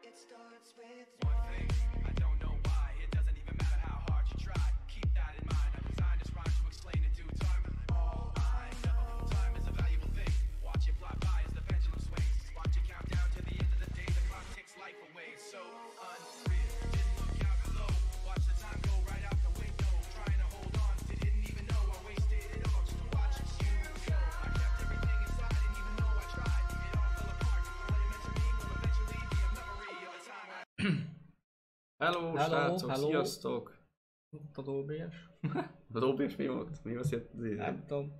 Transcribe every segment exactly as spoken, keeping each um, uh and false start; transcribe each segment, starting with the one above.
Hello, hello, srácok, hello. Sziasztok! Ott az ó bé es. Az ó bé es mi volt? Mi az jött? Nem tudom.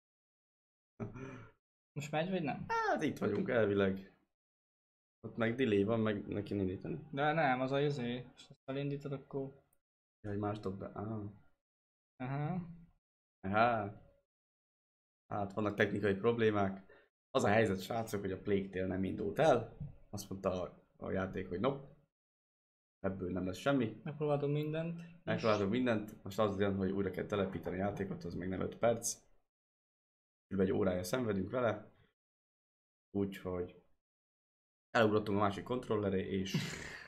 Most megy vagy nem? Hát itt vagyunk elvileg. Ott meg delay van, meg neki indítani. De nem, az a izé. És ezt elindítod akkor... Jaj, más dob be. Ah. Aha. Aha. Hát vannak technikai problémák. Az a helyzet, srácok, hogy a Plague Tale nem indult el. Azt mondta a, a játék, hogy nope. Ebből nem lesz semmi. Megpróbáltunk mindent. Megpróbáltunk mindent. Most az jön, hogy újra kell telepíteni a játékot, az még nem öt perc. Kb. Egy órája szenvedünk vele. Úgyhogy elugrottunk a másik kontrolleré és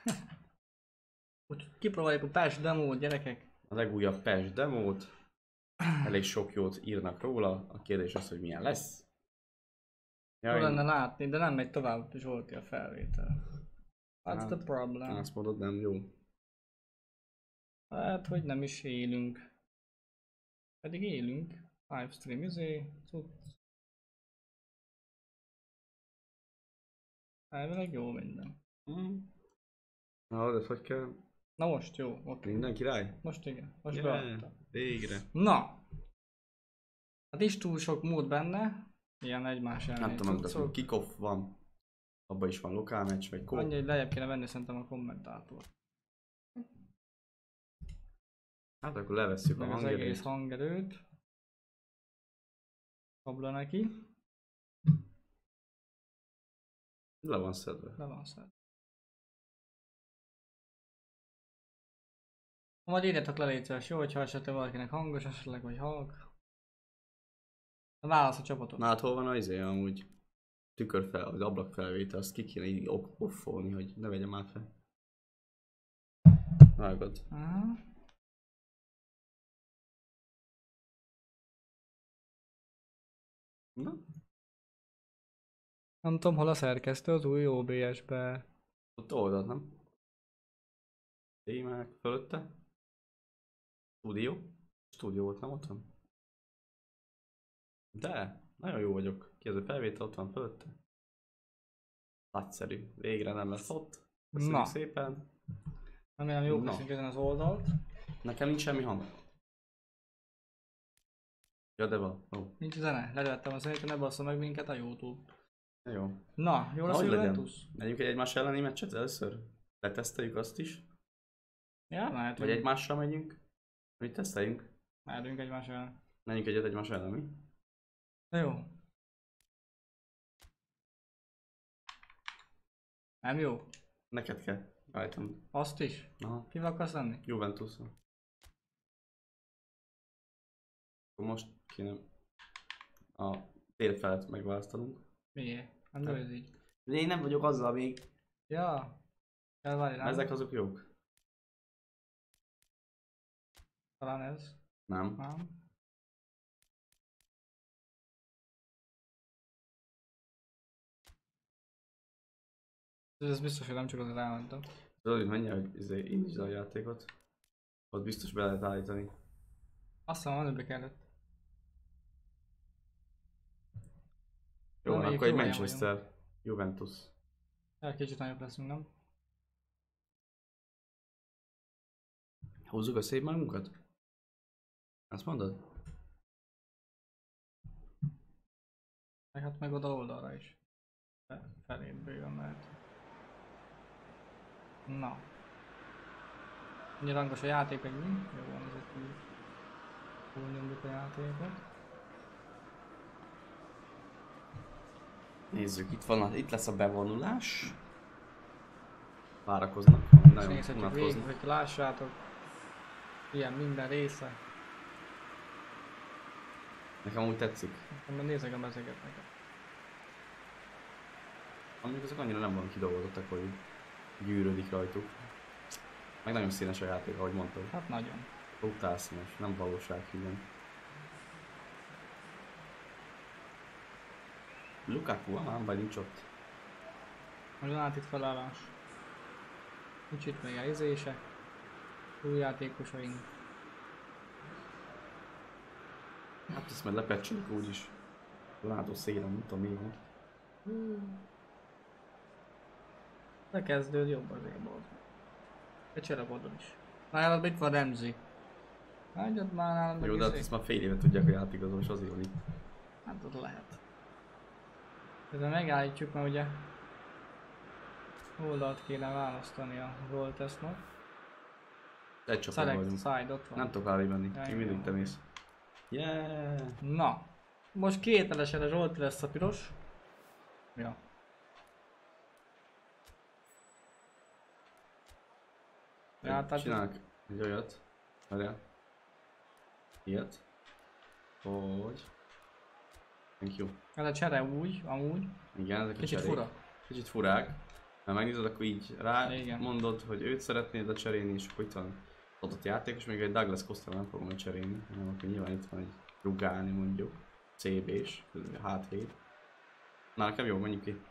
Úgy kipróbáljuk a patch demót, gyerekek. a legújabb patch demót. Elég sok jót írnak róla. A kérdés az, hogy milyen lesz. Jó Jaj, lenne látni, de nem megy tovább Zsolti a felvétel. That's Hát, the problem. azt mondod, nem jó. Hát, hogy nem is élünk. Pedig élünk. Livestream izé, cucc. Elvileg jó minden. Hmm. Na, de hogy kell? Na most jó, oké. Minden király? Most igen, most Yeah, beadtam. végre. Na! Hát is túl sok mód benne. Ilyen egymás elleni Nem tudom, de cuccok. kick-off van. Abban is van lokál meccs, vagy kóp. Annyi, hogy lejjebb kéne venni szerintem a kommentátort. Hát akkor levesszük Meg a az egész hangerőt. hangerőt. Kabla neki. Le van szedve. Le van szed. Majd írjatok le, légy szíves, jó, hogyha esetleg valakinek hangos, esetleg vagy halk. Válasz a csapatot. Na hát hol van az izé amúgy? Tükörfel, az ablakfelvétel, azt ki kéne így offolni, hogy ne vegyem már fel. Vágod. Aha. Na? Nem tudom, hol a szerkesztő az új ó bé es-be. Ott oldalt, nem? Témák fölötte? Stúdió? Stúdió volt, nem ott van? De, nagyon jó vagyok. Ki az a felvétel, ott van fölötte. Nagyszerű. Végre nem lesz ott. Köszönjük Na. szépen. Remélem jók Na. leszünk ezen az oldalt. Nekem nincs semmi hang. Ja, de van. Ó. Nincs zene, levettem a zenét, ne bassza meg minket a YouTube. Jó. Na, jó lesz a Ahogy legyen. Juventus? Megyünk egy egymás elleni meccset először? Leteszteljük azt is? Ja, mehetünk. Vagy egymással megyünk? Mit teszteljünk? Mehetünk egymás ellen. Menjünk egyet egymás ellen, mi? Na jó. Nem jó? Neked kell. Állítom. Azt is? Aha. Kivel akarsz lenni? Juventus. Akkor most kéne a tér felett megválasztanunk. Miért? Nem jó ez így. De én nem vagyok azzal még. Ja. Elvárj rám. Ezek azok jók. Talán ez. Nem. Nem. Ez biztos, hogy nem csak az elmentem. Tudod, hogy menj el, hogy izé, indítsd a játékot. Ott biztos be lehet állítani. Azt hiszem, előbbre kellett. Jó, Na, van, még akkor egy jó helyen Manchester. Juventus. El kicsit nagyobb leszünk, nem? Húzzuk a szép magunkat? Azt mondod? Meg hát meg oda oldalra is. Fe- Felébb bőven mehet. Na. Annyi rangos a játék, meg mi? Jó van, ezért úgy. Túl nyomjuk a játékot. Nézzük, itt van, a, itt lesz a bevonulás. Várakoznak, És nagyon nézhetjük végig, unatkoznak. hogy lássátok. Ilyen minden része. Nekem úgy tetszik. Nekem nézegem ezeket nekem. Amíg azok annyira nem van kidolgozottak, hogy gyűrődik rajtuk. Meg nagyon színes a játék, ahogy mondtad. Hát nagyon. Brutál színes, nem valósághűen. Lukaku van, vagy nincs ott? Nagyon át itt felállás. Nincs itt még elizése. Új játékosaink. Hát ezt majd lepecselik úgyis. Látó szélen, nem tudom mi van. Lekezdőd jobb azért volt. Egy cserepodon is. Nálad itt van Remzi. Hagyjad már nálad meg Jó, de hát izé. ezt már fél éve tudják, hogy átigazol, és azért van itt. Hát ott lehet. Ezzel megállítjuk, mert ugye oldalt kéne választani a Voltesnak. Egy csapat Select vagyunk. side ott van. Nem tudok rád venni, Ja, én igen. mindig te mész. Yeah! Na. Most kételesen a Zsolti lesz a piros. Ja. Ja, tehát Csinálok egy olyat. Várjál. Ilyet. Hogy... Thank you. ez a csere úgy, amúgy. Igen, ezek a Kicsit cserék. fura. Kicsit furák. Ha megnézed, akkor így rá Igen. mondod, hogy őt szeretnéd a cserélni, és akkor itt van adott játékos, még egy Douglas Costa nem fogom cserélni, hanem akkor nyilván itt van egy Rugani mondjuk, cé bé-s, há hét. Na, nekem jó, menjünk ki.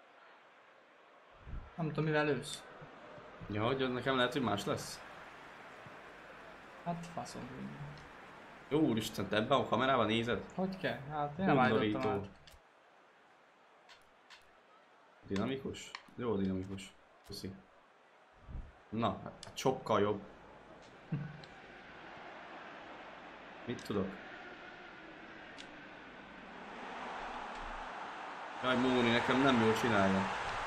Nem tudom mivel ősz. Ja, hogy az nekem lehet, hogy más lesz. Hát faszom tudja. Jó úristen, te ebben a kamerában nézed? Hogy kell? Hát én nem állítottam Undorító. át. Dinamikus? Jó dinamikus. Köszi. Na, hát sokkal jobb. Mit tudok? Jaj, Móni, nekem nem jól csinálja.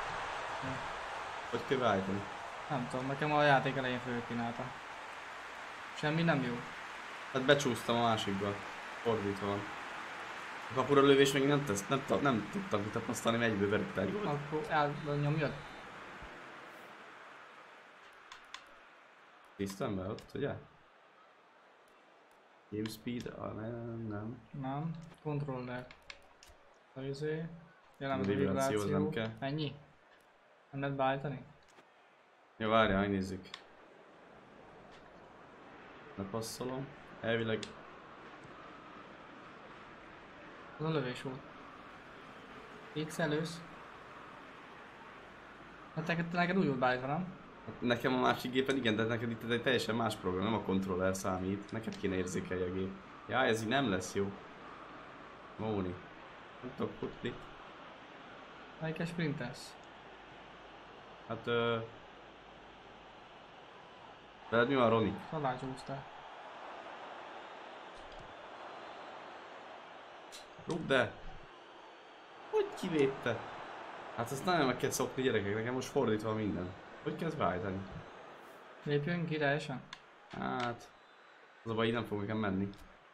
Hogy kell állítani? Nem tudom, nekem a játék elején fölkínálta. Semmi nem jó. Hát becsúsztam a másikba. Fordítva van. A kapura lövés még nem tesz, nem, ta- nem tudtam kitapasztalni, mert egyből verett el. Akkor elnyomjad. Tisztem be ott, ugye? Game speed? Ah, nem, nem. Nem. Controller. A izé. Jelen A a vibráció, az vibráció. nem kell. Ennyi? Nem lehet beállítani? Ja, várjál, megnézzük. Lepasszolom. Elvileg Az a lövés volt. X-elősz. Hát neked, neked úgy volt beállítva, nem? hát nekem a másik gépen igen, de neked itt ez egy teljesen más program, nem a controller számít. Neked kéne érzékelni a gép. Ja, ez így nem lesz jó. Móni. Nem tudok futni. Melyikes sprintesz? Hát ö... Veled mi van, Roni? Szalácsúztál. Rúgd de! Hogy kivédte? Hát ezt nagyon meg kell szokni, gyerekek, nekem most fordítva minden. Hogy kezd beállítani? Lépjünk ki teljesen. Hát... Az a baj, így nem fog nekem menni.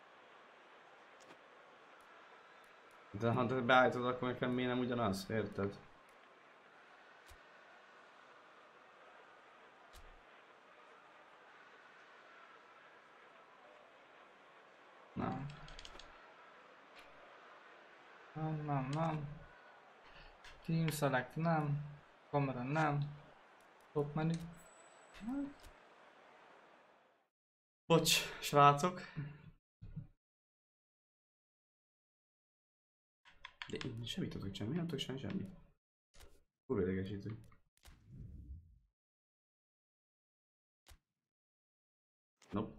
De ha te beállítod, akkor nekem miért nem ugyanaz? Érted? Nem. Nem, nem, nem. Team select nem. Kamera nem. Top menu. Bocs, srácok. De én semmit tudok csinálni, nem tudok csinálni semmit. Kurva idegesítő. Nope.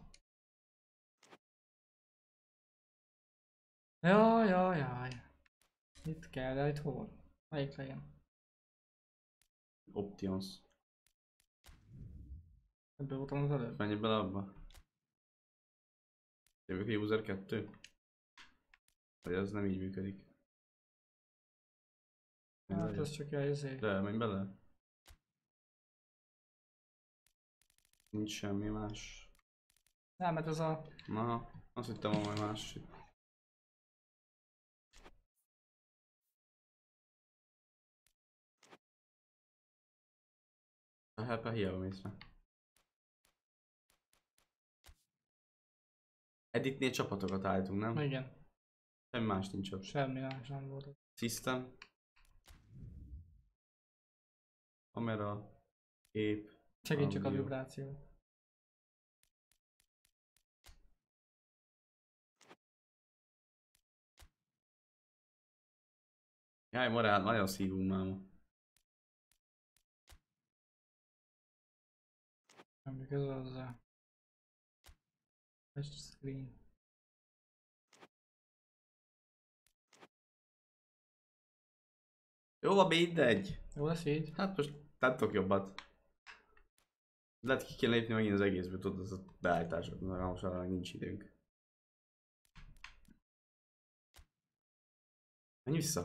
Jaj, jaj, jaj. Itt kell, de itt hol? Melyik legyen? Options. Ebből voltam az előbb. Menjél bele abba. Jövök a user kettő? Vagy ez nem így működik? Menj Hát bele. ez csak izé. De, menj bele. Nincs semmi más. Nem, mert ez a... Aha, azt hittem, hogy majd más. A helpe hiába mész rá. Editnél csapatokat állítunk, nem? Igen. Semmi más nincs ott. Semmi más nem volt. System. Kamera. Kép. Segít csak a Audio. vibráció. Jaj, morál, nagyon szívunk máma. Nem igaz hozzá. Touch screen. Jó, van mindegy. Jó lesz így? Hát most nem tudok jobbat. Lehet ki kéne lépni megint az egészből, tudod, az a beállítások, mert most arra meg nincs időnk. Menj vissza!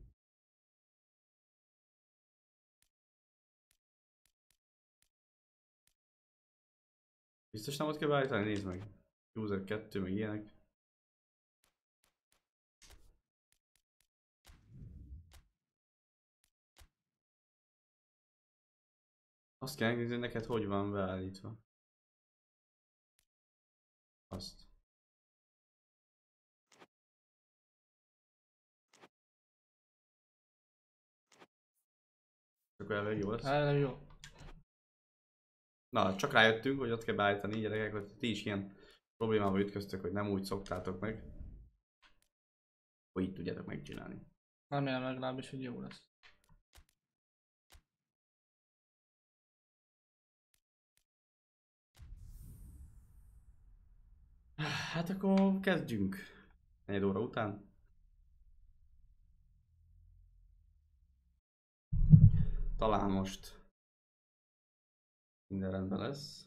Biztos nem ott kell beállítani? Nézd meg. User kettő, meg ilyenek. Azt kell megnézni, neked hogy van beállítva. Azt. Akkor elvég jó lesz. El, jó. Na, csak rájöttünk, hogy ott kell beállítani, gyerekek, hogy ti is ilyen problémába ütköztök, hogy nem úgy szoktátok meg, hogy így tudjátok megcsinálni. Remélem legalábbis, hogy jó lesz. Hát akkor kezdjünk. Negyed óra után. Talán most minden rendben lesz.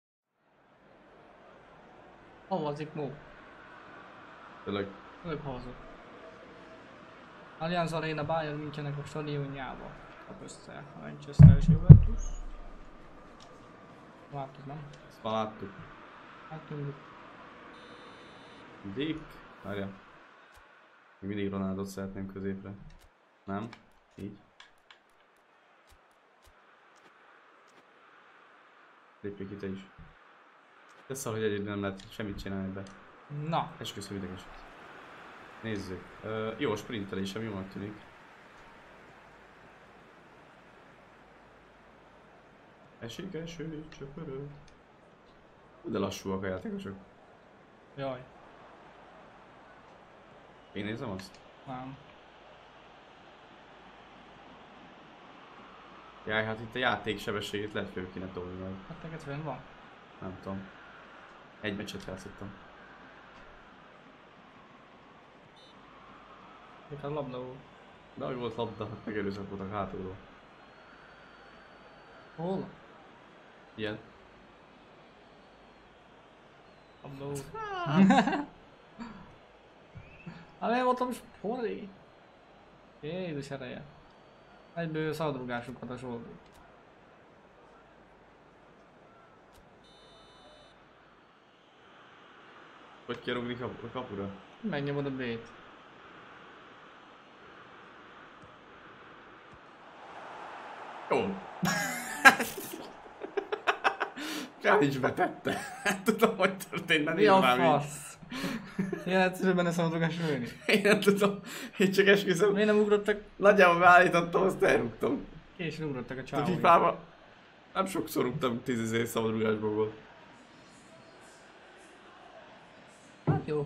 Havazik Mó. Tényleg. Ők havazott. Allianz Arena Bayern Münchennek a stadionjába kap össze a Manchester és Juventus. Látod, nem? Ezt már láttuk. Hát mondjuk. Dick. Várja. Még mindig Ronaldot szeretném középre. Nem? Így. Lépjük ki te is. De szar, hogy egyébként nem lehet semmit csinálni be. Na. Esküszöm ideges. Nézzük. Uh, jó, sprintelésem jónak tűnik. Esik eső, csöpörő. De lassúak a játékosok. Jaj. Én nézem azt? Nem. Jaj, hát itt a játék sebességét lehet föl kéne tolni meg. Hát neked fenn van? Nem tudom. Egy meccset játszottam. Még a labda volt. De ahogy volt labda, hát megerőszakoltak hátulról. Hol? Ilyen. Labda volt. Hát én voltam spori. Jézus ereje. Egyből szabadrugásukat a soldul. Hogy kell rugni kap a kapura? Megnyomod a B-t. Jó. Kár nincs betette. Nem tudom, hogy történt, ne Mi a nézd már így. fasz? Ilyen egyszerűen benne szabadrugás lőni. Én nem tudom, én csak esküszöm. Miért nem ugrottak? Nagyjából beállítottam, azt elrúgtam. Későn ugrottak a A csávói. fifában nem sokszor rúgtam tízezer szabadrugásból volt. Hát jó.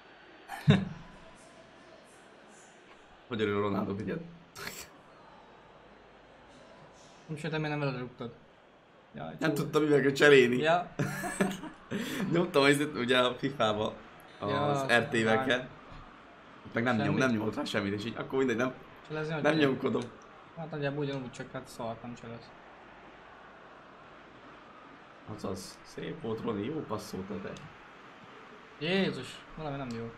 Hogy örül Ronaldo, figyeld. Nem sőt, miért nem veled rúgtad? Jaj, Nem túl. tudtam mivel kell cserélni. Ja. Nyomtam ezt ugye a fifába az Ja, er té-vekkel. Meg nem, nyom, Semmi. nem nyomolt rá semmit, és így akkor mindegy, nem, Cselezni, hogy nem kell? nyomkodom. Hát nagyjából ugyanúgy, csak hát szart nem cselez. Azaz, szép volt Roni, jó passzoltad te. Jézus, valami nem jó.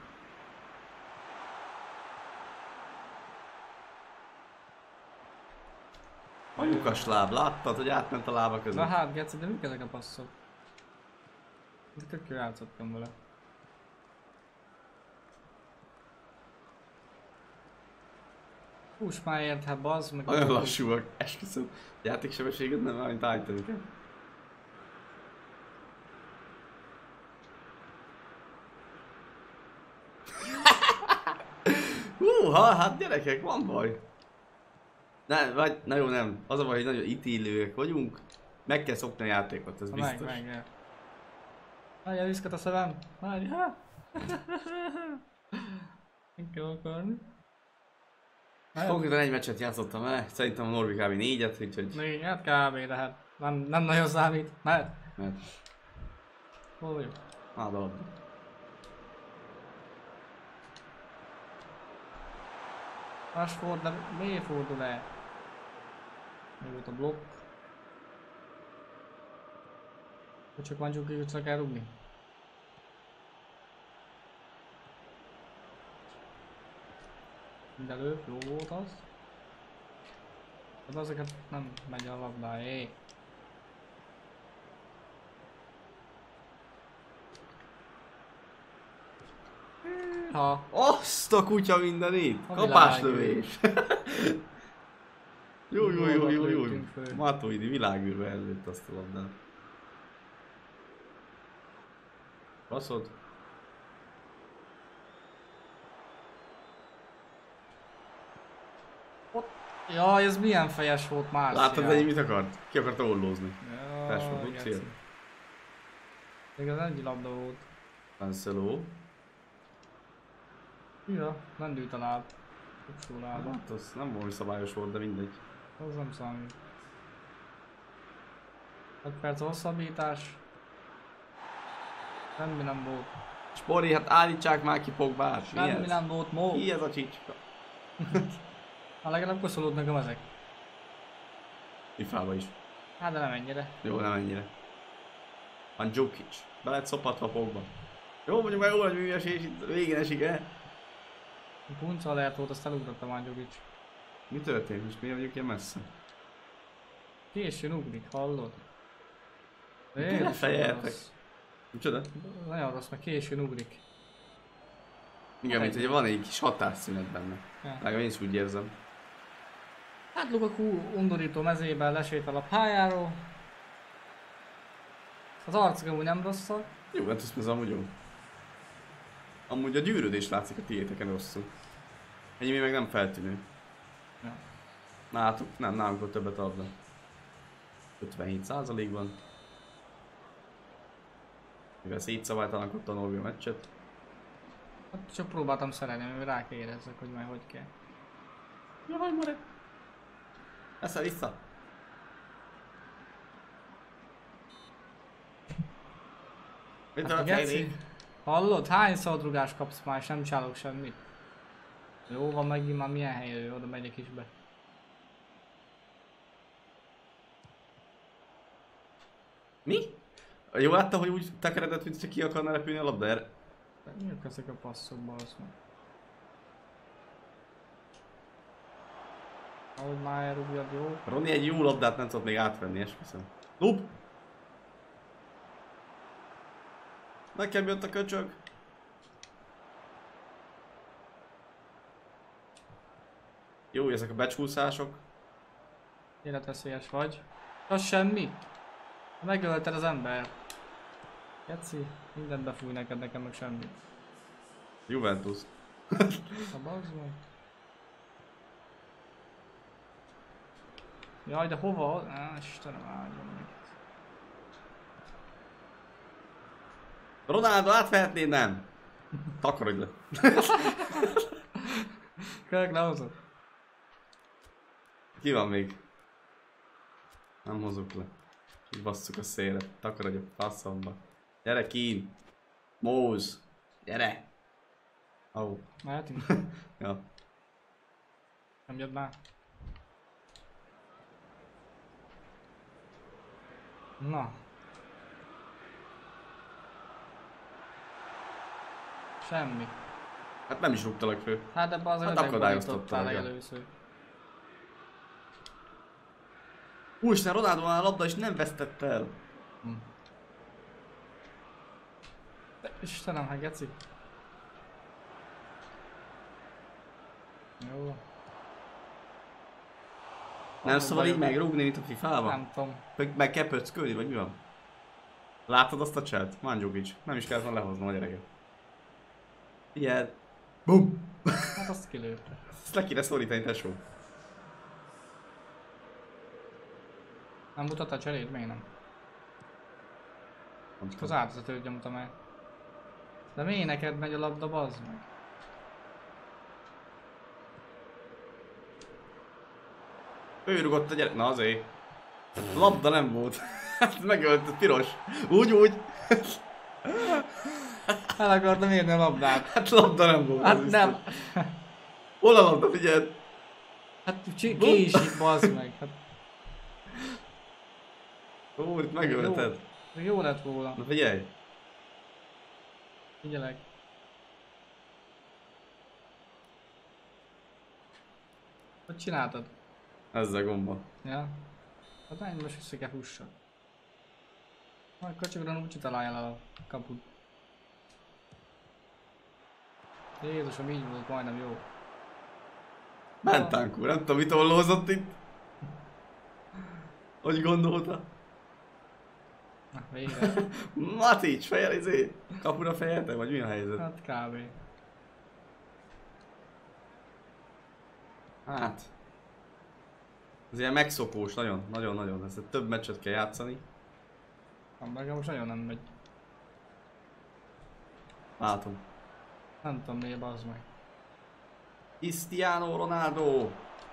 A lyukas láb, láttad, hogy átment a lába között? Na hát, Geci, de mik ezek a passzok? De tök jó játszottam vele. Hús már ért, hát bazd meg. Nagyon lassúak, esküszöm. Játéksebességed nem már, mint állítani kell. Húha, hát gyerekek, van baj. Ne, vagy, na jó, nem. Az a baj, hogy nagyon ítélőek vagyunk. Meg kell szokni a játékot, ez Ha biztos. meg, meg, meg. Várjál, viszket a szemem. Várjál. Nem kell akarni. Konkrétan egy meccset játszottam el, szerintem a Norbi kb. négyet, úgyhogy... Még hát kb. Lehet. Nem, nem nagyon számít. Mehet. Mert... Hol vagyok? Áld a labda. Rashford, de miért fordul el? Mi volt a blokk? Hogy csak Mandzukic-ra kell rúgni? Mindelő, jó volt az. De azért nem megy a labda, éj. Ha. Azt a kutya mindenit! A Kapáslövés! Jó, jó, jó, jó, jó. Lőttünk föl. Matuidi világűrbe előtt azt a labdát. Passzod? Jaj, ez milyen fejes volt már. Láttad, hogy mit akart? Ki akarta ollózni? Ja, Rashford úgy geci. cél. Még az egy labda volt. Cancelo. Ja, lendült a láb. Utcsó lába. Hát az nem valami szabályos volt, de mindegy. Az nem számít. öt perc hosszabbítás. Semmi nem volt. Spori, hát állítsák már ki Pogbát. Mi Semmi ez? nem volt, Mo. Ki ez a csicska? Ha legalább koszolódnak nekem ezek. Ifába is. Hát de nem ennyire. Jó, nem ennyire. Mandzukic. Be lett szopatva Pogba. Jó, mondjuk már jó nagy műesés, itt végén esik el. Punca alert volt, azt elugrottam Mandzukic. Mi történt? Most miért vagyunk ilyen messze? Későn ugrik, hallod? Ti lefejeltek. Micsoda? Nagyon rossz, mert későn ugrik. Igen, mint hogy van egy kis hatásszünet benne. Ja. Legalább én is úgy érzem. Hát Lukaku undorító mezében lesétál a pályáról. Az arcok amúgy nem rosszak. Jó, hát ez amúgy jó. Amúgy a gyűrődés látszik a tiéteken rosszul. Ennyi meg nem feltűnő. Ja. Nálatok? Nem, nálunk volt többet labda. ötvenhét százalékban. Mivel szétszabáltanak ott a Norbi a meccset. Hát csak próbáltam szerelni, mert rá kell érezzek, hogy majd hogy kell. Jaj, more! Esze vissza! Mit Hát, a geci, fejlék? hallod? Hány szabadrugást kapsz már, és nem csinálok semmit? Jó van, megint már milyen helyről, oda megyek is be. Mi? Jó látta, hogy úgy tekeredett, hogy csak ki akarna repülni a labda erre? Miért ezek a passzokba, azt meg? Ahogy már elrúgjad, jó? Roni egy jó labdát nem tudott még átvenni, esküszöm. Lúp! Nekem jött a köcsög! Jó, ezek a becsúszások. Életveszélyes vagy. Az semmi. Megölted az ember. Geci, mindent befúj neked, nekem meg semmi. Juventus. A bazd meg. Jaj, de hova? Á, Istenem, áldjon meg. Ronaldo átvehetnéd, nem? Takarodj le. Kölök lehozott. Ki van még? Nem hozok le. Így basszuk a szélre. Takarodj a faszomba. Gyere kín! Móz! Gyere! Ó. Oh. Mehetünk? Ja. Nem jött már. Na. Semmi. Hát nem is rúgtalak fő. Hát ebben az Hát ezek akadályoztattál, borítottál igen. legelőször. Úristen, Ronaldo van a labda és nem vesztett el. Hm. De Istenem, hát geci. Jó. Nem szabad így megrúgni, mint a fifában? Nem tudom. Meg, meg kell pöckölni, vagy mi van? Látod azt a cselt? Mandzukic. Nem is kellett volna lehoznom a gyereket. Figyeld! Bum! Hát azt kilőtte. Ezt le kéne szorítani, tesó. Nem mutatta a cserét? Még nem. Csak az áldozatőt nyomtam el. De miért neked megy a labda, bazd meg? Ő rugott a gyerek. Na azért. Labda nem volt. Hát megölt, piros. Úgy, úgy. El akartam érni a labdát. Hát labda nem volt. Hát nem. Hol a labda, figyeld? Hát késik, bazd meg. Hát... Ó, itt megölted. Jó, jó lett volna. Na figyelj. Figyelek. Hogy csináltad? Ezzel gomba. Ja. Hát nem, most vissza kell fussak. Majd kacsogran úgy találjál a kaput. Jézusom, így volt majdnem jó. Mentánk úr, nem tudom mit ollózott itt. Hogy gondolta? Na, végre. Matics, fejel izé. Kapura fejelte, vagy mi a helyzet? Hát kb. Hát. Ez ilyen megszokós, nagyon, nagyon, nagyon. Ezt több meccset kell játszani. Nekem most nagyon nem megy. Látom. Nem tudom miért, bazd meg. Cristiano Ronaldo!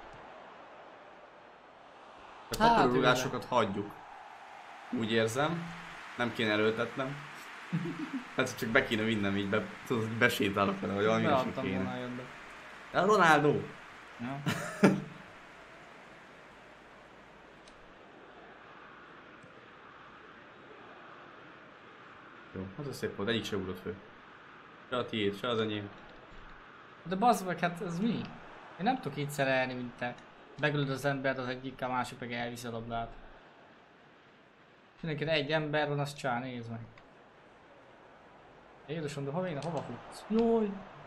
A Hát, pakológásokat hagyjuk. Úgy érzem. Nem kéne erőltetnem. Hát csak be kéne vinnem így, be, tudod, besétálok vele, vagy valami is Beadtam kéne. volna jönbe. De Ronaldo! Ja. Jó, az a szép volt, egyik se ugrott fő. Se a tiéd, se az enyém. De bazd meg, hát ez mi? Én nem tudok így szerelni, mint te. Begölöd az embert, az egyik, a másik meg elviszi a labdát. Mindenki egy ember van, azt csá, nézd meg. Jézusom, de hova én, hova futsz? Jaj!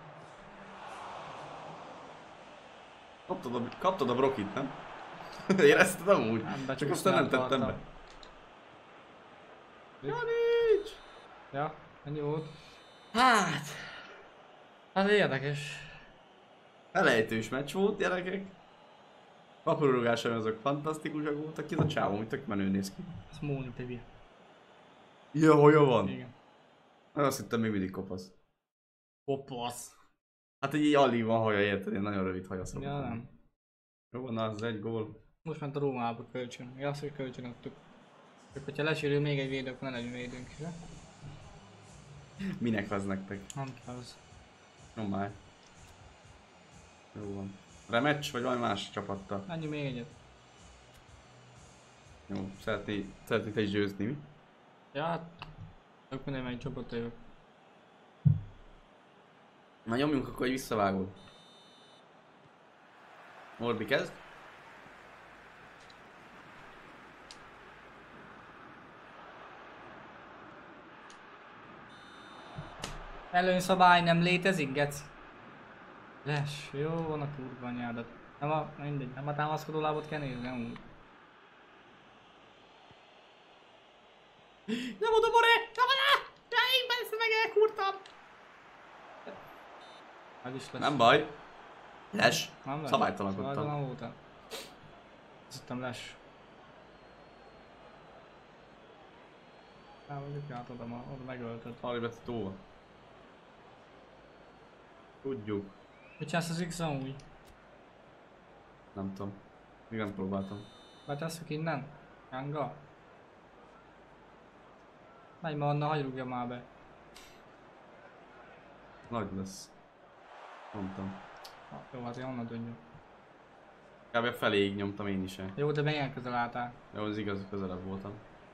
Kaptad a, kaptad a brokit, nem? Érezted amúgy? Nem, be, Csak aztán nem tettem be. Janics! Ja, ennyi volt. Hát... Hát érdekes. Elejtős meccs volt, gyerekek. Pakorúgásai azok fantasztikusak voltak, ez a csávó, hogy tök menő néz ki. Ez Móni Pivi. Ja, haja van? Igen. Azt hittem még mindig kopasz. Kopasz. Hát egy így alig van haja, érted? Én nagyon rövid haja szokott. Ja, nem. Jó van, az egy gól. Most ment a Rómába kölcsön. Ja, azt, hogy kölcsön adtuk. Csak hogyha lesérül még egy védő, akkor ne legyen védőnk is, Minek az nektek? nem kell az. No már. Jó van. Rematch vagy valami más csapattal? Menjünk még egyet. Jó, szeretné, szeretné te is győzni, mi? Ja, hát... Ők minden melyik csapattal jövök. Na nyomjunk akkor egy visszavágót. Morbi kezd. Előnyszabály nem létezik, gec? Les, jó van a kurva anyádat. Nem a, mindegy, nem a támaszkodó lábot kell nézni, amúgy. Nem oda, Boré! Nem oda! Ja, én persze meg elkurtam! Ez is lesz. Nem baj. Les. Nem lesz. Szabálytalankodtam. Szabálytalan voltam. Azt hittem les. Nem, mondjuk át oda, ma, oda megölted. Halibet tóva. Tudjuk. Mit csinálsz az X amúgy? Nem tudom. Még nem próbáltam. Betesszük innen? Janga? Menj ma onnan, hagyj rúgja már be. Nagy lesz. Mondtam. Ha, jó, hát én onnan tudjuk. Kb. Feléig nyomtam én is el. Jó, de milyen közel álltál? Jó, az igaz, közelebb voltam.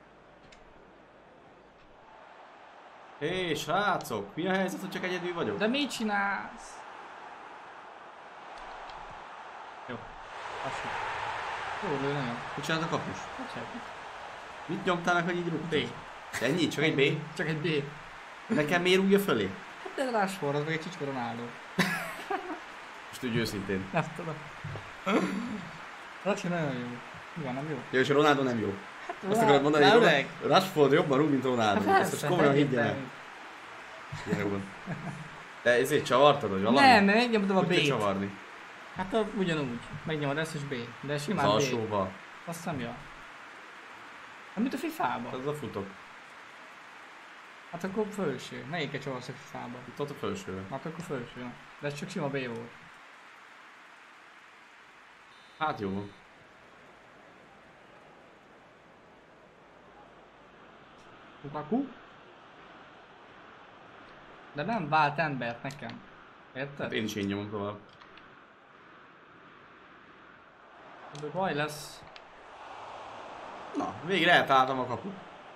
Hé, srácok! Mi a helyzet, hogy csak egyedül vagyok? De mit csinálsz? Jó. Lassú. Jó, lő nagyon. Mit csinált a kapus? Hát semmi. Mit nyomtál meg, hogy így rúgtál? B. Ennyi? Csak egy B? Csak egy B. Nekem miért rúgja fölé? Hát ez Rashford, az meg egy csicska Ronaldo. Most úgy őszintén. Nem tudom. Rashford nagyon jó. Mi van, nem jó? Jó, és a Ronaldo nem jó. Hát, Azt akarod mondani, hogy öreg. Rashford jobban rúg, mint Ronaldo. Hát Ezt most persze, komolyan higgyel el. egyértelmű. Jó van. De ezért csavartad, hogy valami? Nem, mert megnyomtam a Hogy kell B-t. csavarni? Hát a, ugyanúgy. Megnyomod ezt és B. De Az simán B. alsóba. Azt nem jó. Hát mit a fifában? Az a futok. Hát akkor felső. Melyiket csavarsz a fifában? Itt ott a felső. Hát akkor felső. Na. De ez csak sima B volt. Hát jó. Lukaku. De nem vált embert nekem. Érted? Hát én is én nyomom tovább. De baj lesz. Na, végre eltaláltam a kaput.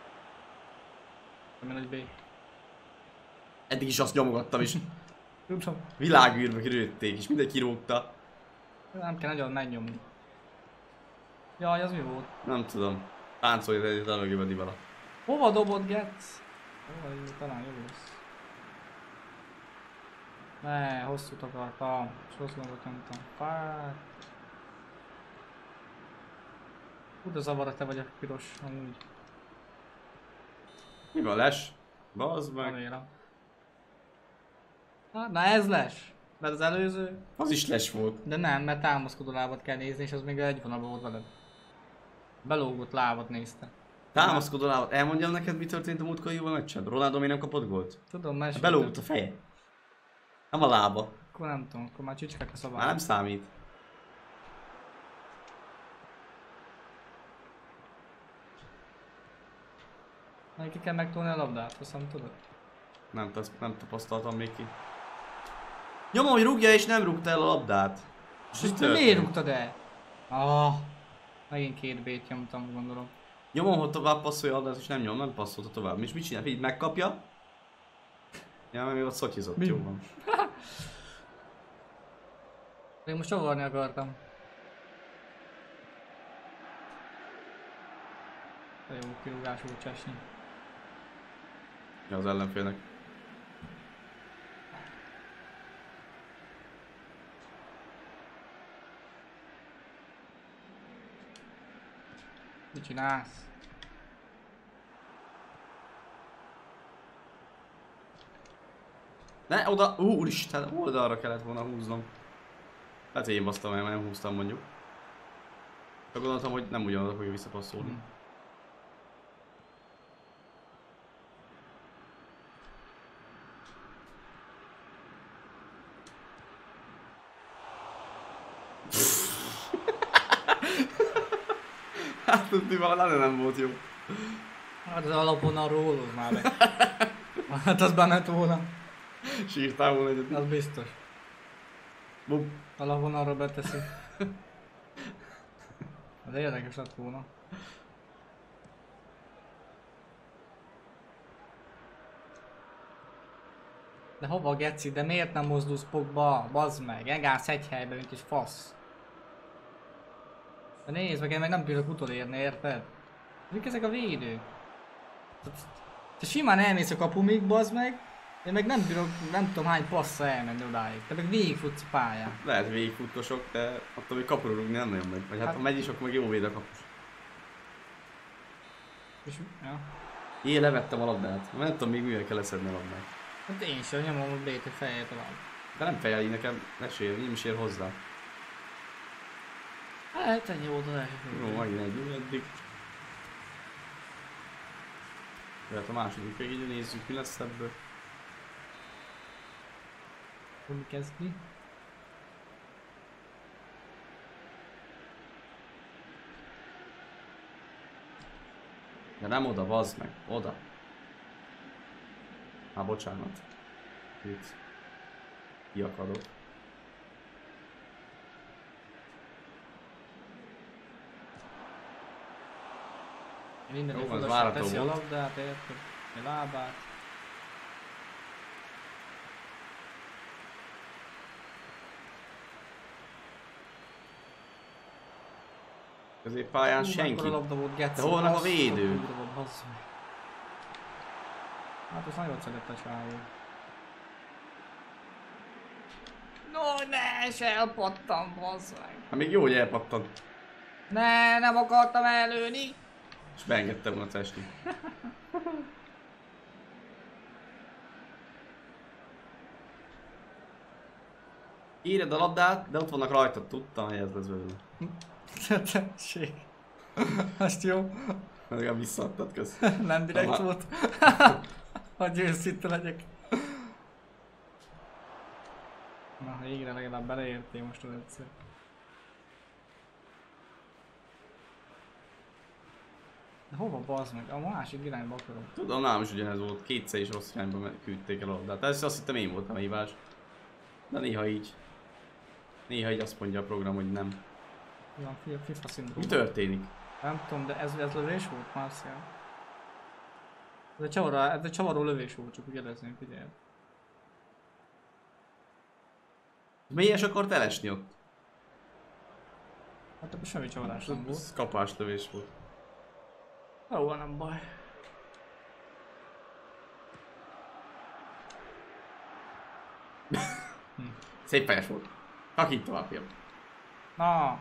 Nem egy B. Eddig is azt nyomogattam is. Tudom. Világűrbe kirőtték és mindenki kirúgta. Nem kell nagyon megnyomni. Jaj, az mi volt? Nem tudom. Táncolj egyet a mögébe Dybala. Hova dobott Getz? Hova jó, talán jó lesz. Ne, hosszút akartam. És hosszú gombot nyomtam. Fák. Hú, de zavar, te vagy a piros, amúgy. Mi van, Les? Bazd meg. Remélem. Hát, na ez Les. Mert az előző. Az is Les volt. De nem, mert támaszkodó lábat kell nézni, és az még egy vonalban volt veled. Belógott lábat nézte. Támaszkodó lábat. Elmondjam neked, mi történt a múltkor jó meccsen? Ronaldo még nem kapott gólt? Tudom, mert... Belógott a feje. Nem a lába. Akkor nem tudom, akkor már csicskák a Már szabály. nem számít. Majd ki kell megtolni a labdát, azt nem tudod? Nem, azt nem tapasztaltam még ki. Nyomom, hogy rúgja és nem rúgta el a labdát. És És te miért rúgtad el? Ah, megint két B-t nyomtam, gondolom. Nyomom, hogy tovább passzolja a labdát, és nem nyom, nem passzolta tovább. És mit csinál? Így megkapja. Ja, mert még ott szotyizott, Mi? jó van. Én most csavarni akartam. De jó kirúgás volt Csesnyi. Ja, az ellenfélnek. Mit csinálsz? Ne, oda, ú, úristen, oldalra kellett volna húznom. Hát én basztam el, mert nem húztam mondjuk. Csak gondoltam, hogy nem ugyanoda fogja visszapasszolni. Hm. Hát tudni valami nem volt jó. Hát az alapvonal rólod már be. Hát az bement volna. Sírtál volna egyet. Az biztos. Bum. Alapvonalra beteszi. Az érdekes lett volna. De hova geci? De miért nem mozdulsz Pogba? Bazd meg, engálsz egy helybe, mint is fasz. De nézd meg, én meg nem bírok utolérni, érted? Mik ezek a védők? Te simán elmész a kapumig, bazd meg. Én meg nem bírok, nem tudom hány passza elmenni odáig. Te meg végigfutsz a pályán. Lehet végigfutkosok, de attól még kapura rúgni nem nagyon megy. Vagy hát, Hát- ha megy is, akkor meg jó véd a kapus. És, ja. Én levettem a labdát. Nem tudom még mivel kell leszedni a labdát. Hát én sem nyomom a B-t, hogy fejjel tovább. De nem fejeli nekem, ne sér, nem is ér hozzá. Hát ennyi volt az első. Jó, megint egy jó eddig. Tehát a második végig nézzük, mi lesz ebből. Mi kezdi? De nem oda, bazd meg, oda. Há, bocsánat. Itt kiakadok. Minden Jó, az fontos, várható teszi a volt. labdát, érted? A lábát. Középpályán Hú, senki. mekkora labda volt, Geci. De hol vannak a Basszus, védők? kurva, bassz meg. Hát azt nagyon szedett a csávó. No, ne, se elpattam, bassz meg. Hát még jó, hogy elpattant. Ne, nem akartam előni. És beengedtem volna testni. Éred a labdát, de ott vannak rajtad, tudtam, hogy ez lesz belőle. Tessék. Azt jó. Legalább visszaadtad, kösz. Nem direkt Aha. volt. Hogy őszinte legyek. Na, végre legalább beleértél most az egyszer. De hova bazd meg? A másik irányba akarom. Tudom, nálam is ugyanez volt, kétszer is rossz irányba me- küldték el a labdát. Ez azt hittem én voltam a hibás. De néha így. Néha így azt mondja a program, hogy nem. Olyan fi- FIFA szindróma. Mi történik? Nem tudom, de ez, ez lövés volt, Marcial? Ez egy csavaró, ez egy csavaró lövés volt, csak úgy jelezném, figyelj. Mélyes akart elesni ott. Hát akkor semmi csavarás nem volt. Ez kapás lövés volt. Jó, nem baj. Szép fejes volt. Hakít tovább, fiam. Na.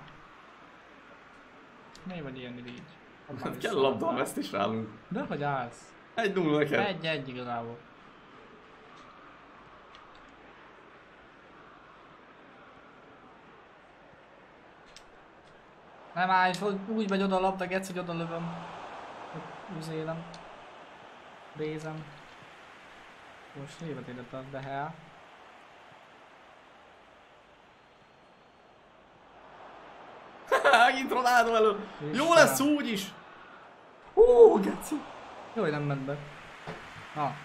Mi vagy ilyen irigy? Hát kell labda a vesztés rálunk. De hogy állsz? Egy nulla neked. Egy-egy igazából. Nem állj, hogy úgy megy oda a labda, gec, hogy oda lövöm. Üzélem. Rézem. Most évet édett az, de hell. Megint Ronaldo elő. Jó Istenem. lesz úgy is. Hú, geci. Jó, hogy nem ment be. Na.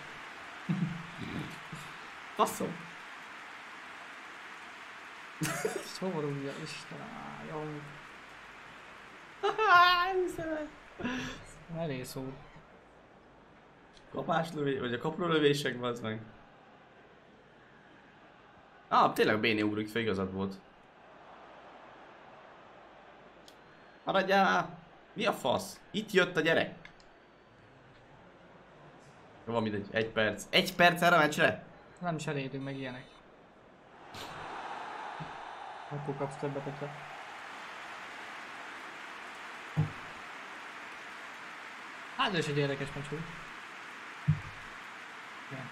Faszom. Szóval ugye, Istenem, áh, jó. Elég szó. Kapás lövés, vagy a kaprólövések, az meg. Ah, tényleg Béné ugrik fel, igazad volt. Maradjál! Mi a fasz? Itt jött a gyerek. Jó, van mindegy, egy perc. Egy perc erre a meccsre? Nem is elérünk meg ilyenek. Akkor kapsz többet, hogyha... Hát ez is egy érdekes meccs volt. Ja.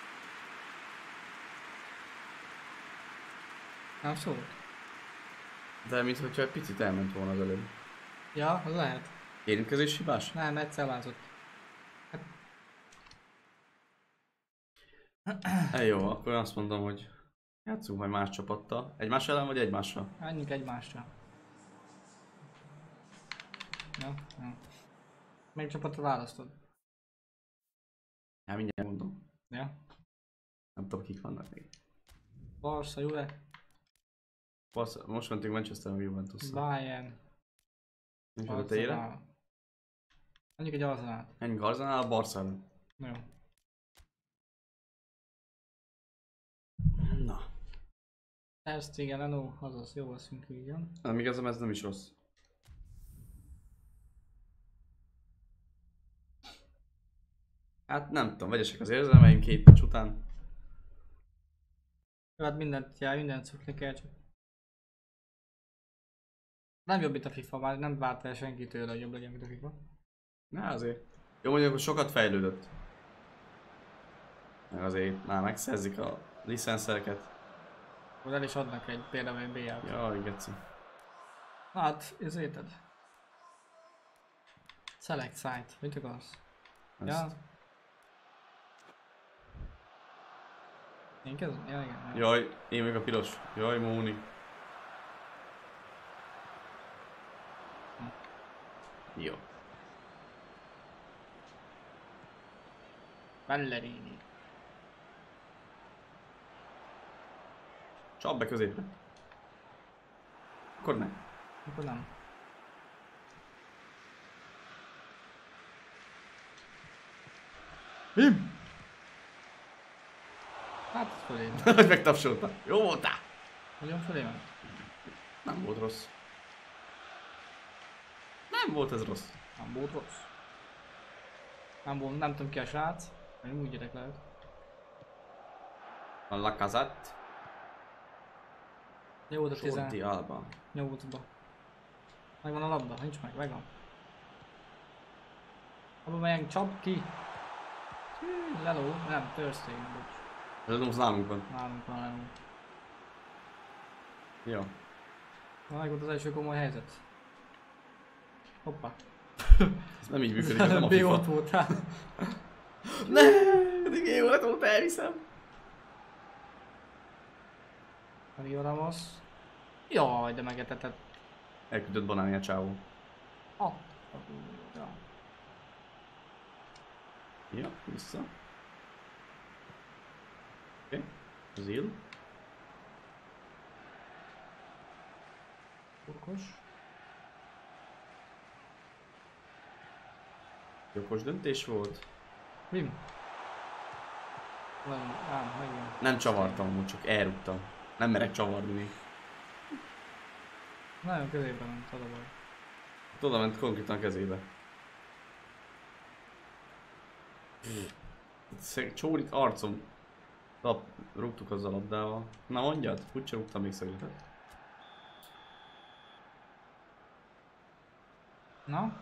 Nem szólt? De mintha egy picit elment volna az előbb. Ja, az lehet. Érintkezés hibás? Nem, egyszer lázott. E, jó, akkor azt mondom, hogy játszunk majd más csapattal. Egymás ellen vagy egymásra? Menjünk egymásra. Ja, ja. Melyik csapatra választod? Ja, mindjárt mondom. Ja. Nem tudom, kik vannak még. Barca, Juve, Basz, most mentünk Manchester meg Juventus. Bayern, Nincs a tetejére. Arsenal. Mondjuk egy Arsenal. Menjünk Arsenal, Barca ellen. Jó. Na. Ezt igen, Leno, azaz, jó leszünk így, jön. Nem, igazán ez nem is rossz. Hát nem tudom, vegyesek az érzelmeim két meccs után. Jó, hát mindent, já, mindent szokni kell, csak... Nem jobb itt a FIFA, már nem várt el senki tőle, hogy jobb legyen, mint a FIFA. Na azért. Jó, mondjuk, hogy sokat fejlődött. Meg azért már megszerzik a licenszereket. Akkor el is adnak egy például egy bé el-t. Jaj, geci. Na hát, ez érted. Select site, mit akarsz? Ja. Ezt. Én kezdem? Ja, igen. Ja. Jaj, én meg a piros. Jaj, Móni. Jó. Ballerini. Csap be középre. Akkor ne. Akkor nem. Him! Hát, ez fölé ment. Hogy megtapsolta. Jó voltál. Nagyon fölé ment. Nem volt rossz. Nem volt ez rossz. Nem volt rossz. Nem volt, nem tudom ki a srác. Még úgy gyerek lehet. A Lacazette. Jó, de Jordi Alba. tizennyolcba. Megvan a labda, nincs meg, megvan. Abba melyek csap ki. Hű, Leló, nem, Thursday, bocs. Ez az nálunk van. Nálunk van Leló. Jó. Na, meg volt az első komoly helyzet. Hoppá. Ez nem így működik, ez nem a B FIFA. ott voltál. Ne, eddig én voltam, elhiszem. Mario Ramos. Jaj, de megetetett. Elküldött Banáni a csávó. Ah. Ja. Ja, vissza. Oké. Okay. Zil. Okos. Jogos döntés volt. Vim. Nem, ám, megint. Nem csavartam amúgy, csak elrúgtam. Nem merek csavarni még. Nagyon középen ment, az a baj. Oda ment konkrétan a kezébe. Szeg- Csórik arcom. Lap, rúgtuk azzal a labdával. Na mondjad, úgyse rúgtam még szögletet. Na?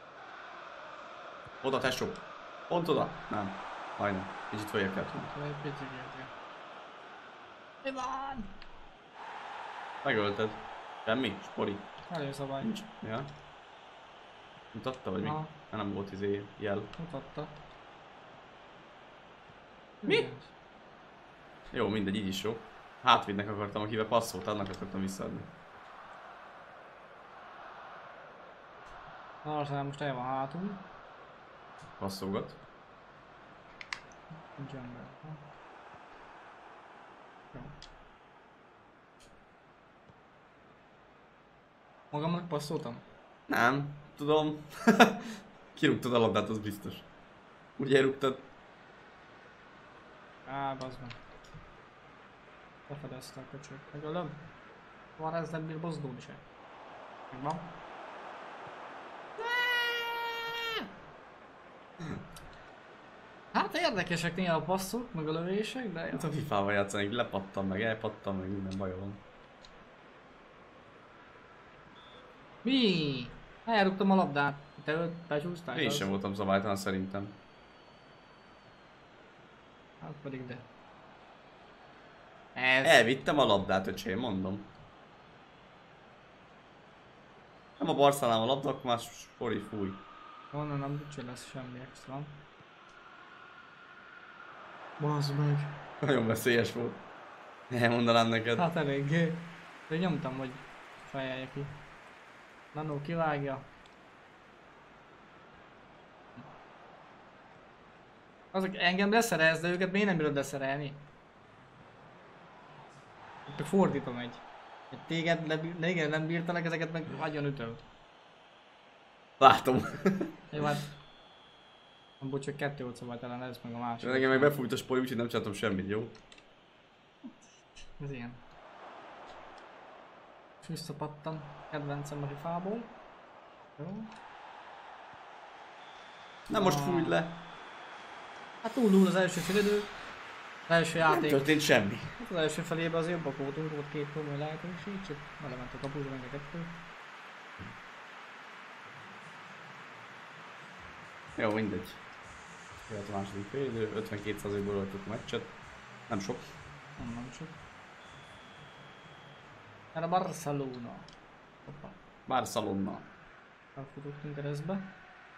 Oda tesó. Pont oda. Nem. Majdnem. Kicsit följebb kell tudni. Egy picit érte. Mi van? Megölted. Semmi? Spori? Előszabály. Nincs. Ja. Mutatta vagy mi? Na, Nem volt izé jel. mutatta. Mi? Igen. Jó, mindegy, így is jó. Hátvédnek akartam, akivel passzolt, annak akartam visszaadni. Arsenal most el van hátul. Passzolgat. Nincs ember. Jó. Magamnak passzoltam? Nem, tudom. Kirúgtad a labdát, az biztos. Úgy elrúgtad. Á, bazd meg. Befedezte a köcsög. Megölöm. Van ez nem bír mozdulni se. Megvan. Hát érdekesek néha a passzok, meg a lövések, de jó. Hát a fifával játszanék, lepattam meg, elpattam meg, minden baja van. Mi? Elrúgtam a labdát. Te őt becsúsztál? Én az? sem voltam szabálytalan szerintem. Hát pedig de. Ez. Elvittem a labdát, öcsém, mondom. Nem a Barszánál a labda, akkor már spori fúj. Onnan nem úgyse lesz semmi extra. Bazd meg. Nagyon veszélyes volt. Elmondanám neked. Hát eléggé. De nyomtam, hogy fejelje ki. Nanó kivágja. Azok engem leszerelsz, de őket miért nem bírod leszerelni? Csak fordítom egy. Hogy téged, le, téged nem bírtalak, ezeket meg agyon ütöm. Látom. Jó, hát... Abból csak kettő volt szabálytalan, ez meg a másik. Nekem meg befújt a spori, úgyhogy nem csináltam semmit, jó? Ez ilyen. És visszapattam. Kedvencem a fából. Jó. Nem most fújt le. Hát nulla nulla az első félidő. Az első Nem játék. történt semmi. Hát az első felében az jobbak voltunk, volt két komoly lehetőség, csak belement a kapuba, meg a kettő. Jó, mindegy. Jöhet a második félidő, ötvenkét százalékból öltött a meccset. Nem sok. Nem, nem csak. Erre Barcelona. Hoppa. Barcelona. Elfutottunk keresztbe.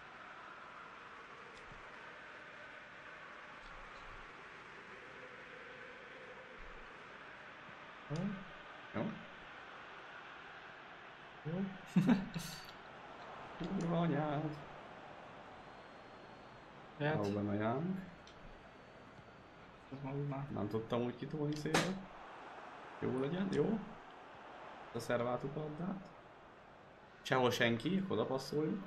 Jó. Jó? Jó. Kurva anyád. Lehet. Ahol benne jánk. Ez már úgy már. Nem tudtam úgy kitolni szélre. Jó legyen, jó. A szerváltuk a labdát. Sehol senki, oda passzoljuk.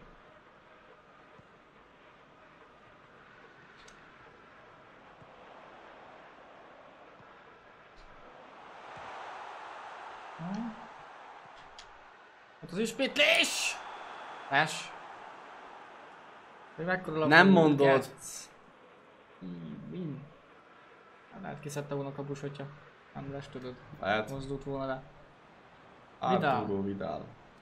Hát az ismétlés! Es. Hogy mekkora labda Nem volt, mondod. Getsz. Így, min. Hát lehet kiszedte volna a kapus, hogyha nem lesz, tudod. Lehet. Mozdult volna le. Vidal. Arturo Vidal.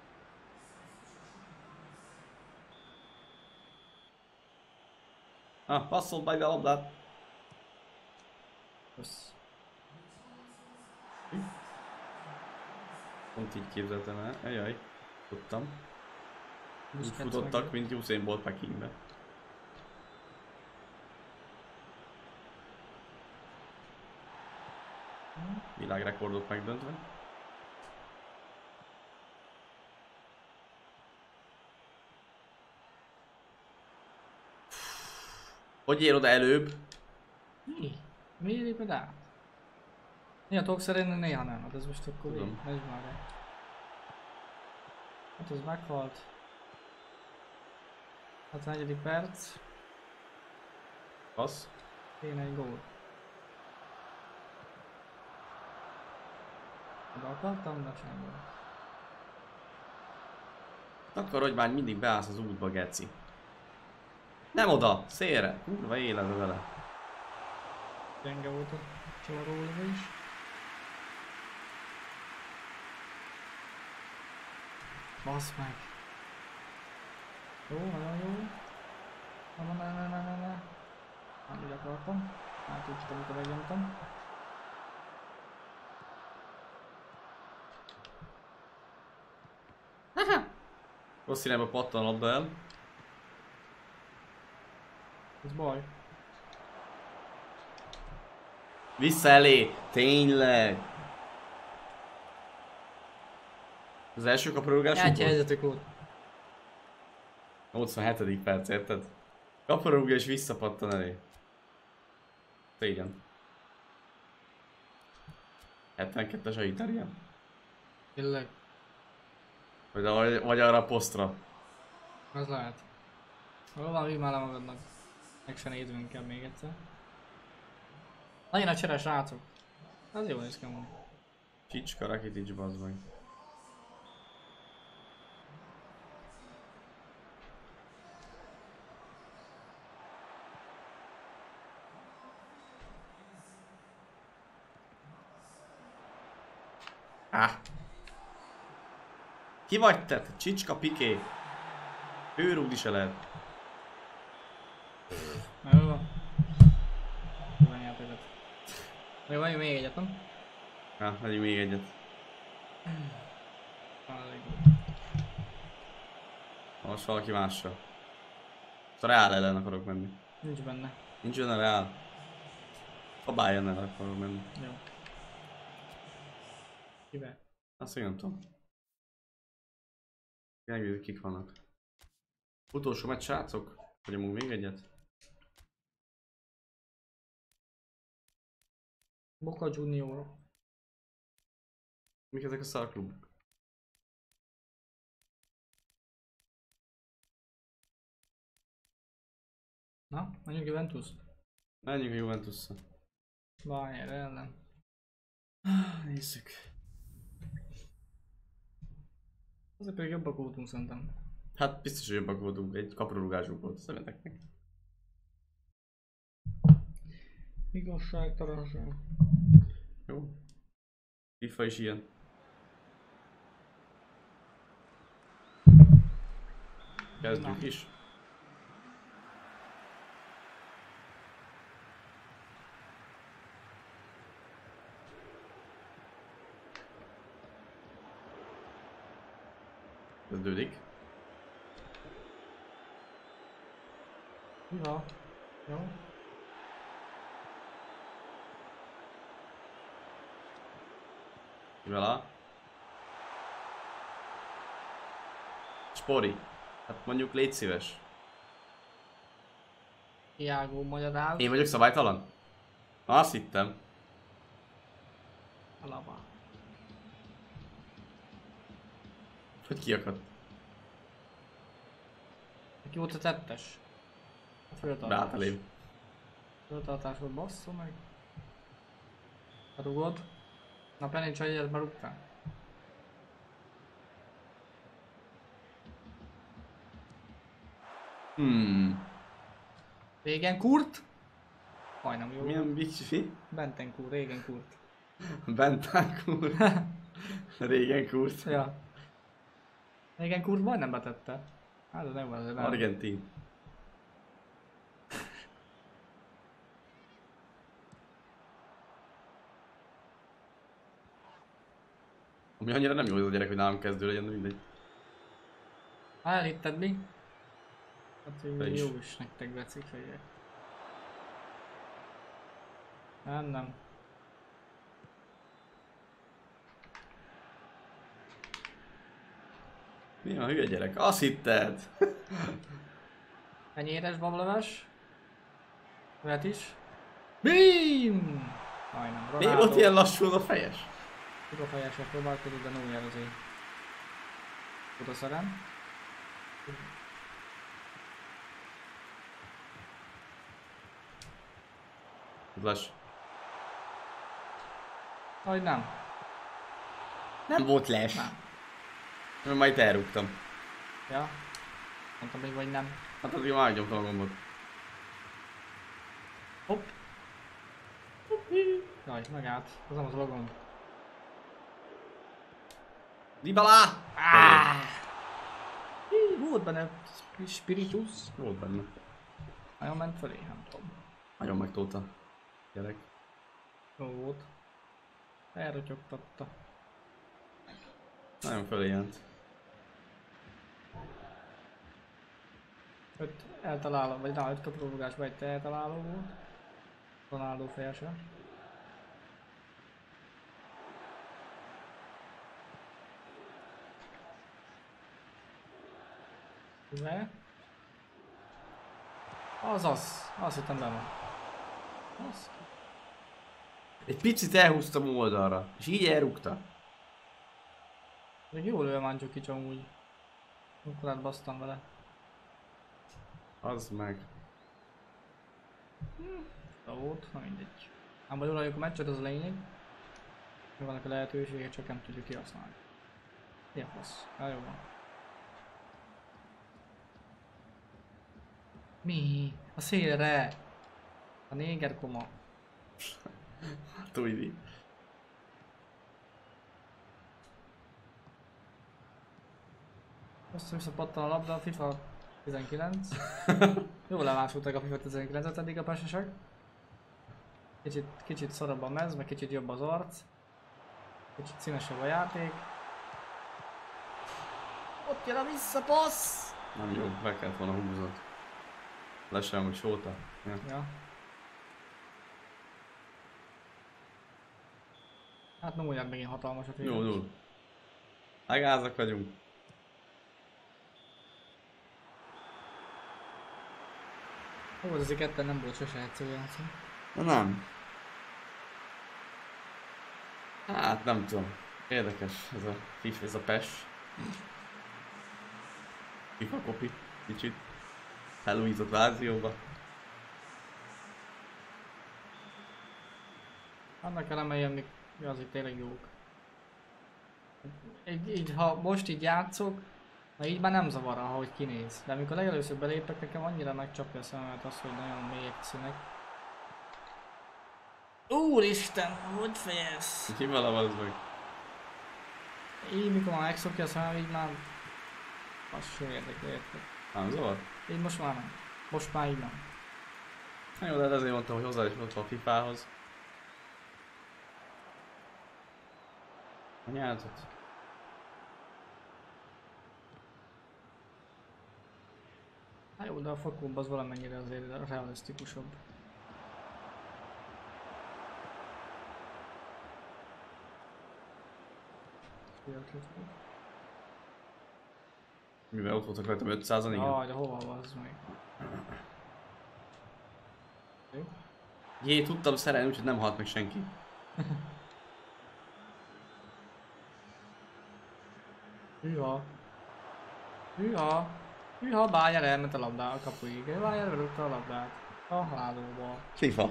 Ah, passzolt meg a labdát. Kösz. Pont így képzeltem el. Ajaj. Tudtam. Úgy futottak, mint Usain Bolt Pekingbe. Világrekordot megdöntve. Hogy ér oda előbb? Mi? Miért léped át? Néha tudok szerenni, néha nem. Hát ez most akkor Tudom. így. Nézd már rá. Hát az meghalt. hatvanegyedik perc. Az? Kéne egy gól. Oda akartam, de semmi. Akkor, hogy már mindig beállsz az útba, geci. Nem oda, szélre. Kurva életbe vele. Gyenge volt a csavarólva is. Basz meg. Jó, nagyon jó. Na, na, na, na, na, na, na. Nem így akartam. Hát úgy tudom, amikor megnyomtam. Rossz irányba pattan a labda el. Ez baj. Vissza elé! Tényleg! Az első kaparúgás Egy volt? helyzetük volt. nyolcvanhetedik perc, érted? Kaparúgás és visszapattan elé. Szégyen. hetvenkettes a Italia. Tényleg. Vagy, vagy, vagy arra a posztra. Az lehet. Hol van, vidd már le magadnak. Meg se nézünk inkább még egyszer. Nagyon a csere, srácok. Az jó néz ki amúgy. Csicska, Rakitic, bazd meg. Ah. Ki vagy te? Csicska, Piqué. Ő rúgni se lehet. Na jó van. Jó van, játékot. Jó van, még egyet, nem? Hát, megyünk még egyet. Elég. Most valaki mással. A Real ellen akarok menni. Nincs benne. Nincs olyan a Real. A Bayern ellen akarok menni. Jó. Kibe? Azt én nem tudom. Megnézzük, kik vannak. Utolsó meccs, srácok? Vagy amúgy még egyet? Boca Junior. Mik ezek a szarklubok? Na, menjünk Juventus. Menjünk a Juventus-szal. Bayern ellen. Nézzük. Azért pedig jobbak voltunk szerintem. Hát biztos, hogy jobbak voltunk, egy kaprorugásunk volt, szemetek meg. Igazságtalanság. Jó. FIFA is ilyen. Kezdjük Na. is. Kezdődik. Ja. Jó. Vela. Spori. Hát mondjuk légy szíves. Iago magyaráz. Én vagyok szabálytalan? Azt hittem. Alaba. Hogy kiakadt? Ki volt a tettes? A föltartás. Beállt elém. Föltartás volt, basszó meg. Rugod. Na Penincs, hogy egyet berúgtál. Hmm. Régen Kurt. Majdnem jó. Milyen bicsi? Benten Kurt, régen Kurt. Bentancur. Régen kurt. Ja. Régen Kurt majdnem betette. Hát az nem van, az nem. Argentin. Ami annyira nem jó az a gyerek, hogy nálam kezdő legyen, de mindegy. Ha elhitted mi? Hát Te hogy is. jó is nektek becikfejek. Nem, nem. Mi a hülye gyerek? Azt hitted? Enyéres bableves. Vet is. Bim! Majdnem. Miért volt ilyen lassú a fejes? Tudok helyesre próbálkozik, de null azért. Oda szerem. Lass. Aj nem. Nem volt les. Nem. Mert majd elrúgtam. Ja. Mondtam még vagy nem. Hát addig már nyomtam a gombot. Hopp. Jaj, megállt. Az nem az a gomb. Dybala! Ah! Hí, volt benne spiritus. Volt benne. Nagyon ment felé, nem tudom. Nagyon megtolta. Gyerek. Jó volt. Elrotyogtatta. Nagyon fölé jelent. Öt eltaláló, vagy na, öt kapróbogásban egy eltaláló volt. Ronaldo fejese. Ugye? Azaz, azt hittem be van. Az. Egy picit elhúztam oldalra, és így elrúgta. Még jól lőve Mandzukic amúgy. Amikor átbasztam vele. Az meg. Jó volt, na mindegy. Ám vagy uraljuk a meccset, az a lényeg. Mi vannak a lehetőségek, csak nem tudjuk kihasználni. Ilyen fasz. Na jó van. Mi? A szélre! A néger koma. Tudj. Össze-vissza pattan a labda, FIFA tizenkilenc. Jól lemásoltak a FIFA tizenkilencet eddig a pesesek. Kicsit, kicsit szorabb a mez, meg kicsit jobb az arc. Kicsit színesebb a játék. Ott jön a visszapassz! Nem jó, be kellett volna húznod. Lesen, hogy sóta. Ja. Ja. Hát nem olyan megint hatalmas a film. Jó, jó. Legázak vagyunk. Jó, az azért ketten nem volt sose egyszerű játszani. Na nem. Hát nem tudom. Érdekes ez a FIFA, ez a pes. FIFA kopi. Kicsit. Felújított verzióba. Annak ellenére még azért tényleg jók. Így, így, ha most így játszok, na így már nem zavar, ahogy kinéz. De amikor legelőször belépek, nekem annyira megcsapja a szememet az, hogy nagyon mélyek színek. Úristen, hogy fejez? Ki vala az meg? Így mikor már megszokja a szemem, így már... Az sem érdekel, érted? Nem zavar? Így most már nem. Most már így nem. Na jó, de ezért mondtam, hogy hozzá is ott a fifához. A nyelzet. Hát jó, de a fakóbb az valamennyire azért realisztikusabb. Mivel ott voltak rajtam ötszázan, igen. Jaj, de hova van az meg? Jé, tudtam szerelni, úgyhogy nem halt meg senki. Hűha. Hűha. Hűha, Bájer elment a labdá a kapuig. Bájer berúgta a labdát. A hálóba. FIFA.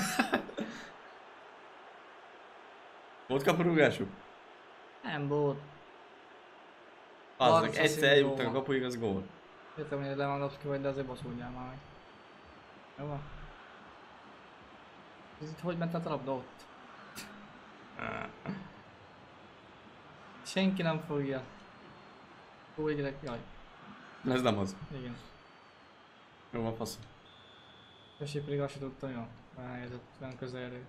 Volt kaparúgásuk? Nem volt. Azok Barca egyszer eljuttak a szindróma. kapuig, az gól. Értem, hogy Lewandowski vagy, de azért baszódjál már meg. Jó van. Ez itt hogy ment át a labda ott? Senki nem fogja. Ó, gyerek, jaj. Ez nem az. Igen. Jó van, fasz. Mesé pedig azt sem tudtam, jó. Elhelyezett olyan közelről.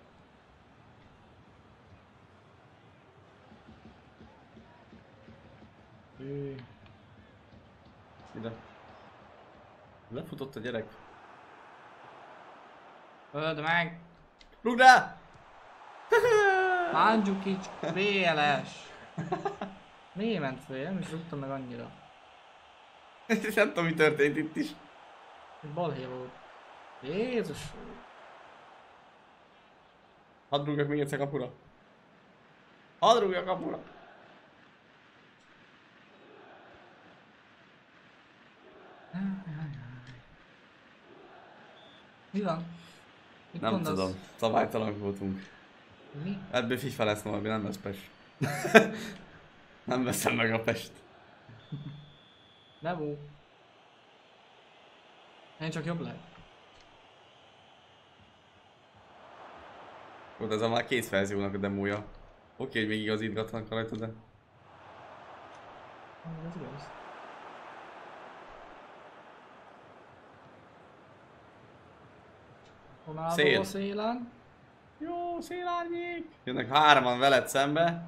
Hű. ide. Lefutott a gyerek. Öld meg! Rúgd rá! Mandzukic, bé el es. Miért ment föl? Nem is rúgtam meg annyira. Nem tudom, mi történt itt is. Balhé volt. Jézus! Hadd rúgjak még egyszer kapura. Hadd rúgjak kapura. Mi van? Mit Nem mondasz? tudom, szabálytalanok voltunk. Mi? Ebből FIFA lesz valami, nem lesz Pest. Nem veszem meg a Pest. Demo. Én csak jobb lehet. Volt ez a már két verziónak a demója. Oké, hogy még igazítgatnak rajta, de... Ez igaz. Ronaldo Szél. a szélen. Jó, szélárnyék! Jönnek hárman veled szembe.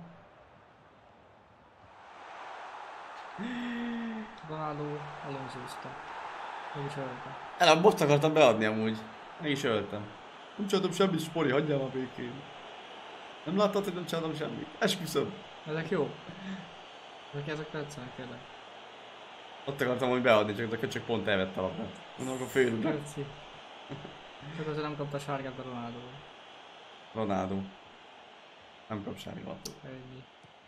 Ronaldo előzőzte. Meg is ölte. El a bot akartam beadni amúgy. Meg is öltem. Nem csináltam semmit, Spori, hagyjál már békén. Nem láttad, hogy nem csináltam semmit? Esküszöm. Ezek jó. Ezek ezek tetszenek kérlek. Ott akartam, hogy beadni, csak a köcsök pont elvette a labdát. Mondom, akkor félrúgnak. Köci. Csak azért nem kapta sárgát a Ronaldo. Ronaldo. Nem kap sárga lapot. Ennyi.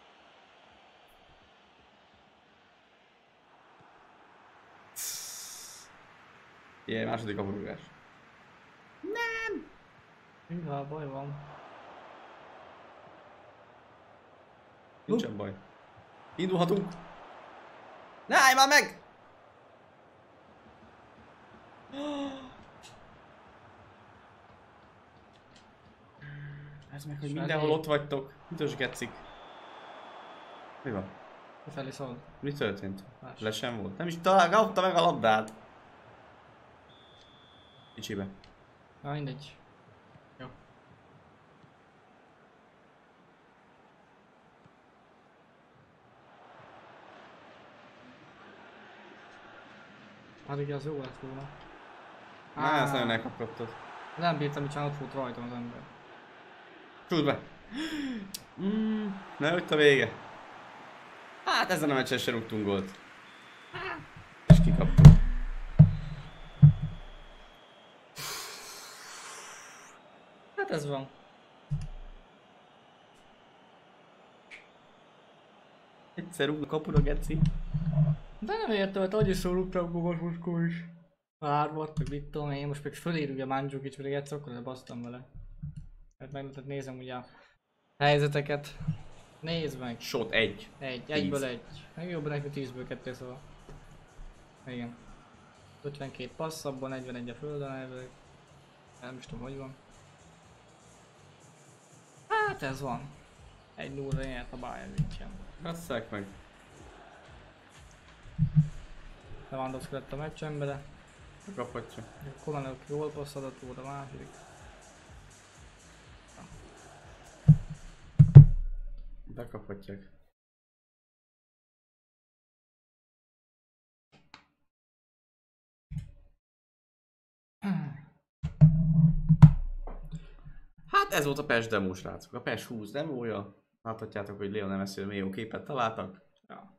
Ilyen második kaparúgás. Hűha, baj van. Nincsen baj. Indulhatunk. Ne állj már meg! Ez meg, hogy És mindenhol elég. ott vagytok. Ütös gecik. Mi van? Kifelé szól. Mi történt? Más. Le sem volt. Nem is találta meg a labdát. Kicsibe. Na mindegy. Jó. Pedig az jó lett volna. Á, ezt nagyon elkapkodtad. Nem bírtam, hogy ott volt rajtam az ember. Csúd be! Mm, ne jött a vége. Hát ezen a meccsen se rúgtunk gólt. És kikaptuk. Hát ez van. Egyszer rúgnak kapura, geci. De nem értem, hogy annyi szó rúgtam Gogas Moszkó is. Hármat, meg mit tudom én, most meg fölír ugye Mandzukic, pedig egyszer akkor basztam vele. Hát meg tehát nézem ugye a helyzeteket. Nézd meg. Shot egy. Egy, Tíz. egyből egy. Meg jobb neki tízből kettő, szóval. Igen. ötvenkét passz, abban negyvenegy a földön elvileg. Nem is tudom, hogy van. Hát ez van. Egy nulla nyert a Bayern München. Rasszák meg. Lewandowski lett a meccs embere. Kaphatja. Kolanok jól passzadott volt a második. Bekaphatják. Hát ez volt a pes demo, srácok. A pes húsz demója. Láthatjátok, hogy Lionel Messi milyen jó képet találtak. Ja.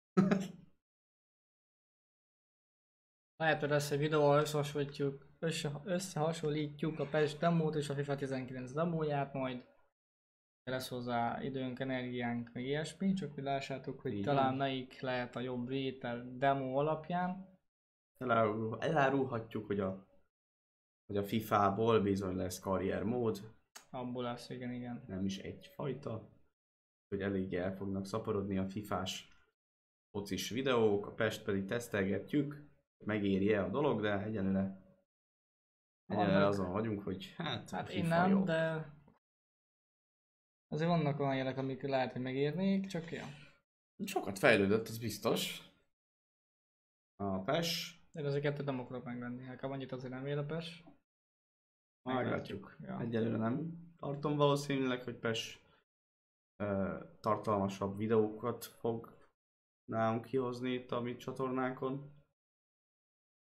Lehet, hogy lesz egy videó, ahol összehasonlítjuk, össze, összehasonlítjuk a pes demót és a FIFA tizenkilenc demóját majd. Lesz hozzá időnk, energiánk, meg ilyesmi, csak hogy lássátok, hogy Igen. talán melyik lehet a jobb vétel demo alapján. Elárul, elárulhatjuk, hogy a, hogy a fifából bizony lesz karriermód. Abból lesz, igen, igen. Nem is egyfajta. Hogy eléggé el fognak szaporodni a fifás focis videók, a Pest pedig tesztelgetjük. Megéri-e a dolog, de egyenlőre, egyenlőre Vannak- azon vagyunk, hogy hát, Hát a én FIFA nem, jó. de azért vannak olyan jelek, amik lehet, hogy megérnék, csak ja. Sokat fejlődött, az biztos. A pes. Én ezeket nem akarok megvenni, nekem annyit azért nem ér a pes. Meglátjuk. Ja. Egyelőre nem tartom valószínűleg, hogy pes uh, tartalmasabb videókat fog nálunk kihozni itt a mi csatornánkon.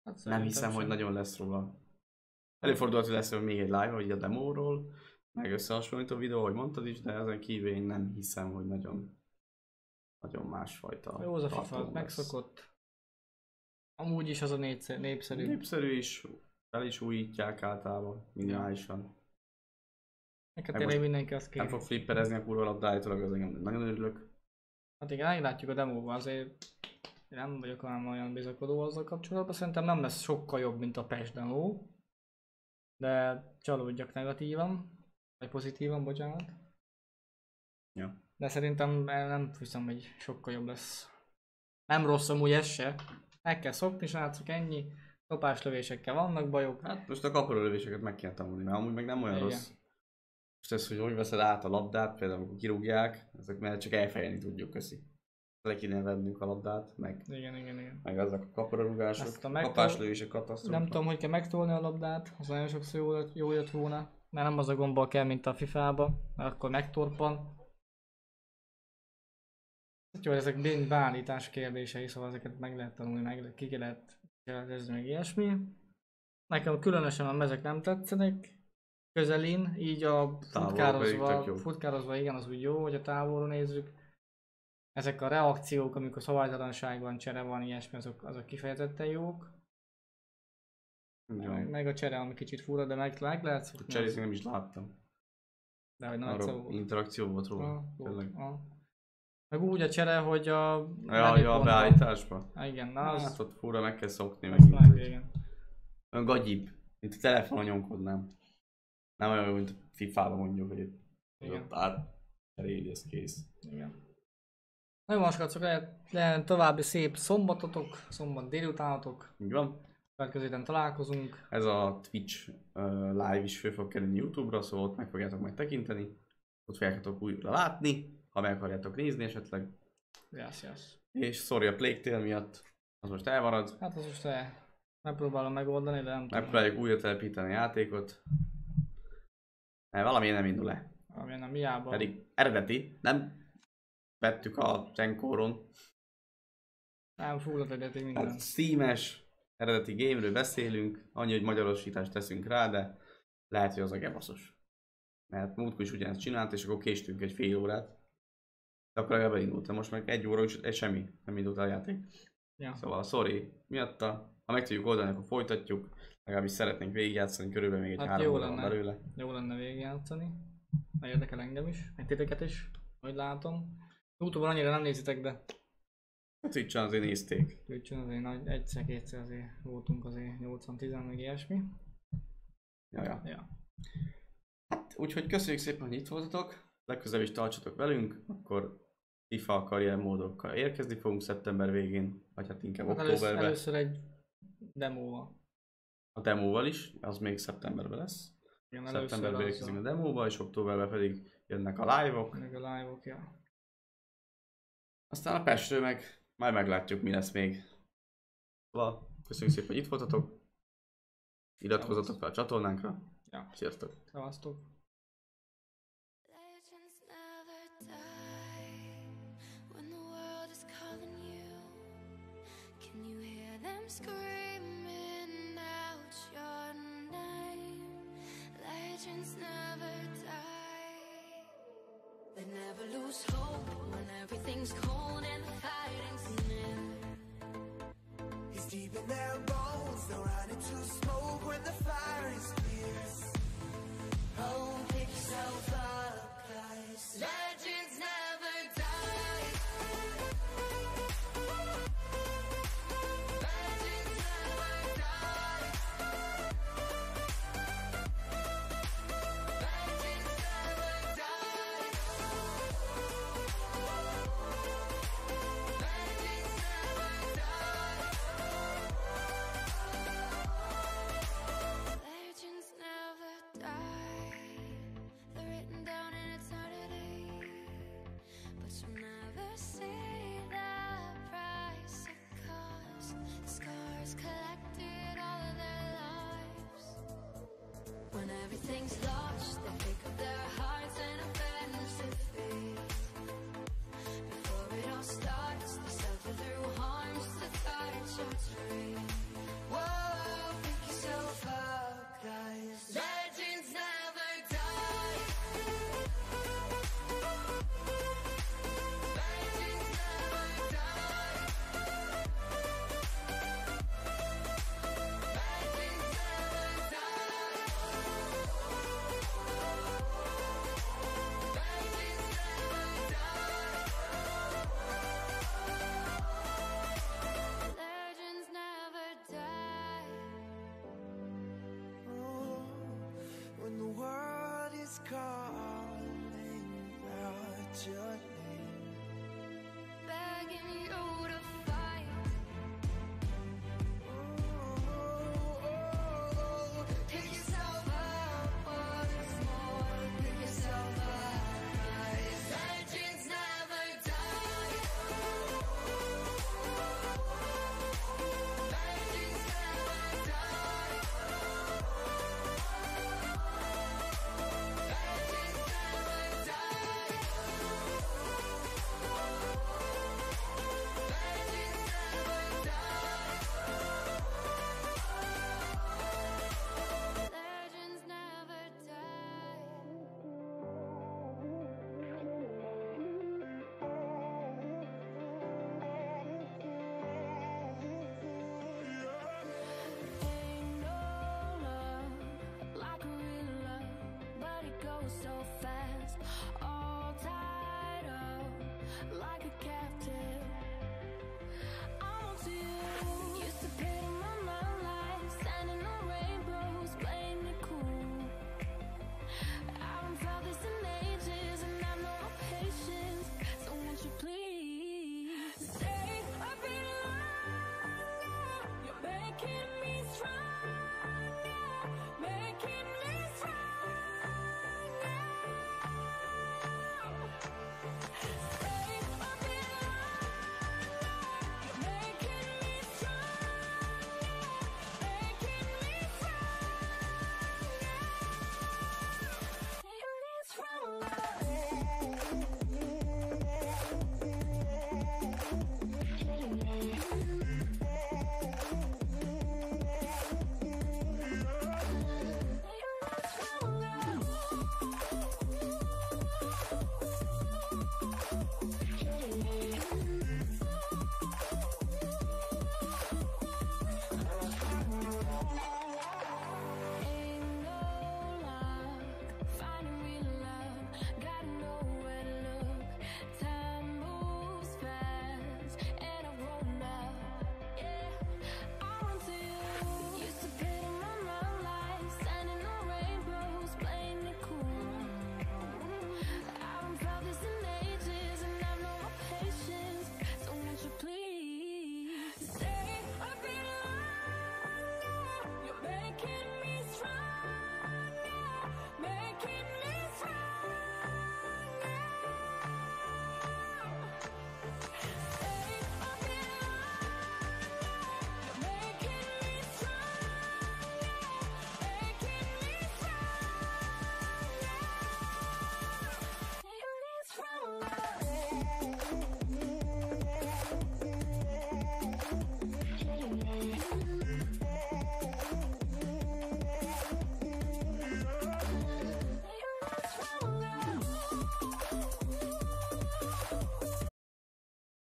Hát Nem hiszem, sem. hogy nagyon lesz róla. Előfordulhat, hogy lesz még egy live, vagy a demóról, meg összehasonlító videó, ahogy mondtad is, de ezen kívül én nem hiszem, hogy nagyon, nagyon másfajta Jó, az a FIFA tartalom lesz. megszokott. Amúgy is az a népszerű. Népszerű, Népszerű is, fel is újítják általában, minimálisan. Neked Meg tényleg most mindenki azt Nem kéri. fog flipperezni a kurva labda, állítólag az engem nagyon örülök. Hát igen, meglátjuk a demóban, azért én nem vagyok olyan, olyan bizakodó azzal kapcsolatban. Szerintem nem lesz sokkal jobb, mint a PES demo. De csalódjak negatívan. Vagy pozitívan, bocsánat. Ja. De szerintem nem hiszem, hogy sokkal jobb lesz. Nem rossz amúgy ez se. Meg kell szokni, srácok, ennyi. Kopáslövésekkel vannak bajok. Hát most a kaparólövéseket meg kell tanulni, mert amúgy meg nem olyan Igen. rossz. Most ez, hogy hogy veszed át a labdát, például amikor kirúgják, ezek mert csak elfejelni tudjuk, köszi. Le kéne vennünk a labdát, meg, Igen, igen, igen. meg azok a kapararúgások, Ezt a megtol- kapáslövések katasztrófa. Nem tudom, hogy kell megtolni a labdát, az nagyon sokszor jó, lett- jó jött volna. Mert nem az a gombbal kell, mint a fifába, mert akkor megtorpan. Jó, ezek mind beállítás kérdései, szóval ezeket meg lehet tanulni, meg ki lehet kérdezni, meg ilyesmi. Nekem különösen a mezek nem tetszenek. Közelin, így a pedig tök futkározva, jó. futkározva igen, az úgy jó, hogy a távolról nézzük. Ezek a reakciók, amikor szabálytalanság van, csere van, ilyesmi, azok, azok kifejezetten jók. Jó. Meg, meg a csere, ami kicsit fura, de meg, meg lehet A szokni. cserét nem is láttam. De hogy nagy Arra szó volt. interakció volt róla. Ah, volt, Tényleg. ah. Meg úgy a csere, hogy a Ja, ja, a menüpontban- beállításba. Ah, igen, na az... Hát ott fura, meg kell szokni azt megint. meg, hogy- igen. Olyan gagyibb, mint a telefonon nyomkodnám. Nem olyan, mint a fifában mondjuk, hogy itt Igen. ott át cseréli, ez kész. Igen. Nagyon van, srácok, lehet, lehet további szép szombatotok, szombat délutánatok. Így van. Következő héten találkozunk. Ez a Twitch uh, live is föl fog kerülni YouTube-ra, szóval ott meg fogjátok majd tekinteni. Ott fogjátok újra látni, ha meg akarjátok nézni esetleg. Yes, yes. És sorry a Plague Tale miatt, az most elmarad. Hát az most eh, megpróbálom megoldani, de nem tudom. Megpróbáljuk újra telepíteni a játékot. Mert valami nem indul le. Amilyen a miában. Pedig eredeti, nem vettük a Zenkoron. Nem fullat eredeti Hát minden. Steam-es, eredeti game-ről beszélünk, annyi, hogy magyarosítást teszünk rá, de lehet, hogy az a gebaszos. Mert múltkor is ugyanezt csinált, és akkor késtünk egy fél órát. De akkor legalább elindult, most meg egy óra is egy semmi, nem indult a játék. Ja. Szóval sorry, miatta, ha meg tudjuk oldani, akkor folytatjuk. Legalábbis szeretnénk végigjátszani, körülbelül még egy Hát három jó óra van lenne. belőle. Jó lenne végigjátszani. Meg érdekel engem is, meg titeket is, hogy látom. Youtube-on annyira nem nézitek, de A Twitch-en azért nézték. Twitch-on azért nagy, egyszer-kétszer azért voltunk azért nyolcvan-tíz meg ilyesmi. Jaja. Ja. Hát, úgyhogy köszönjük szépen, hogy itt voltatok. Legközelebb is tartsatok velünk, akkor FIFA karriermódokkal érkezni fogunk szeptember végén, vagy hát inkább Hát először, októberben. először egy demóval. A demóval is, az még szeptemberben lesz. Igen, Szeptemberben először érkezünk a azzal. demóba, és októberben pedig jönnek a live-ok. Meg a live-ok, ja. Aztán a Pestről meg majd meglátjuk, mi lesz még. Szóval köszönjük szépen, hogy itt voltatok. Iratkozzatok fel a csatornánkra. Ja. Sziasztok! Szevasztok. Legends never die when the world is calling you. Can you hear them screaming out your name? Legends never die. They never lose hope when everything's cold and the fighting's near. It's deep in their bones, they'll run into smoke when the fire is fierce. Oh, pick yourself up, guys. Legends never die. Legends never die. Legends never die. Legends never die. Legends never die. They're written down in eternity, but you'll never see the price it cost. Scars collected all of their lives. When everything's lost, they pick up their hearts and avenge defeat. Before it all starts, they suffer through harms to touch your tree. Whoa. calling out your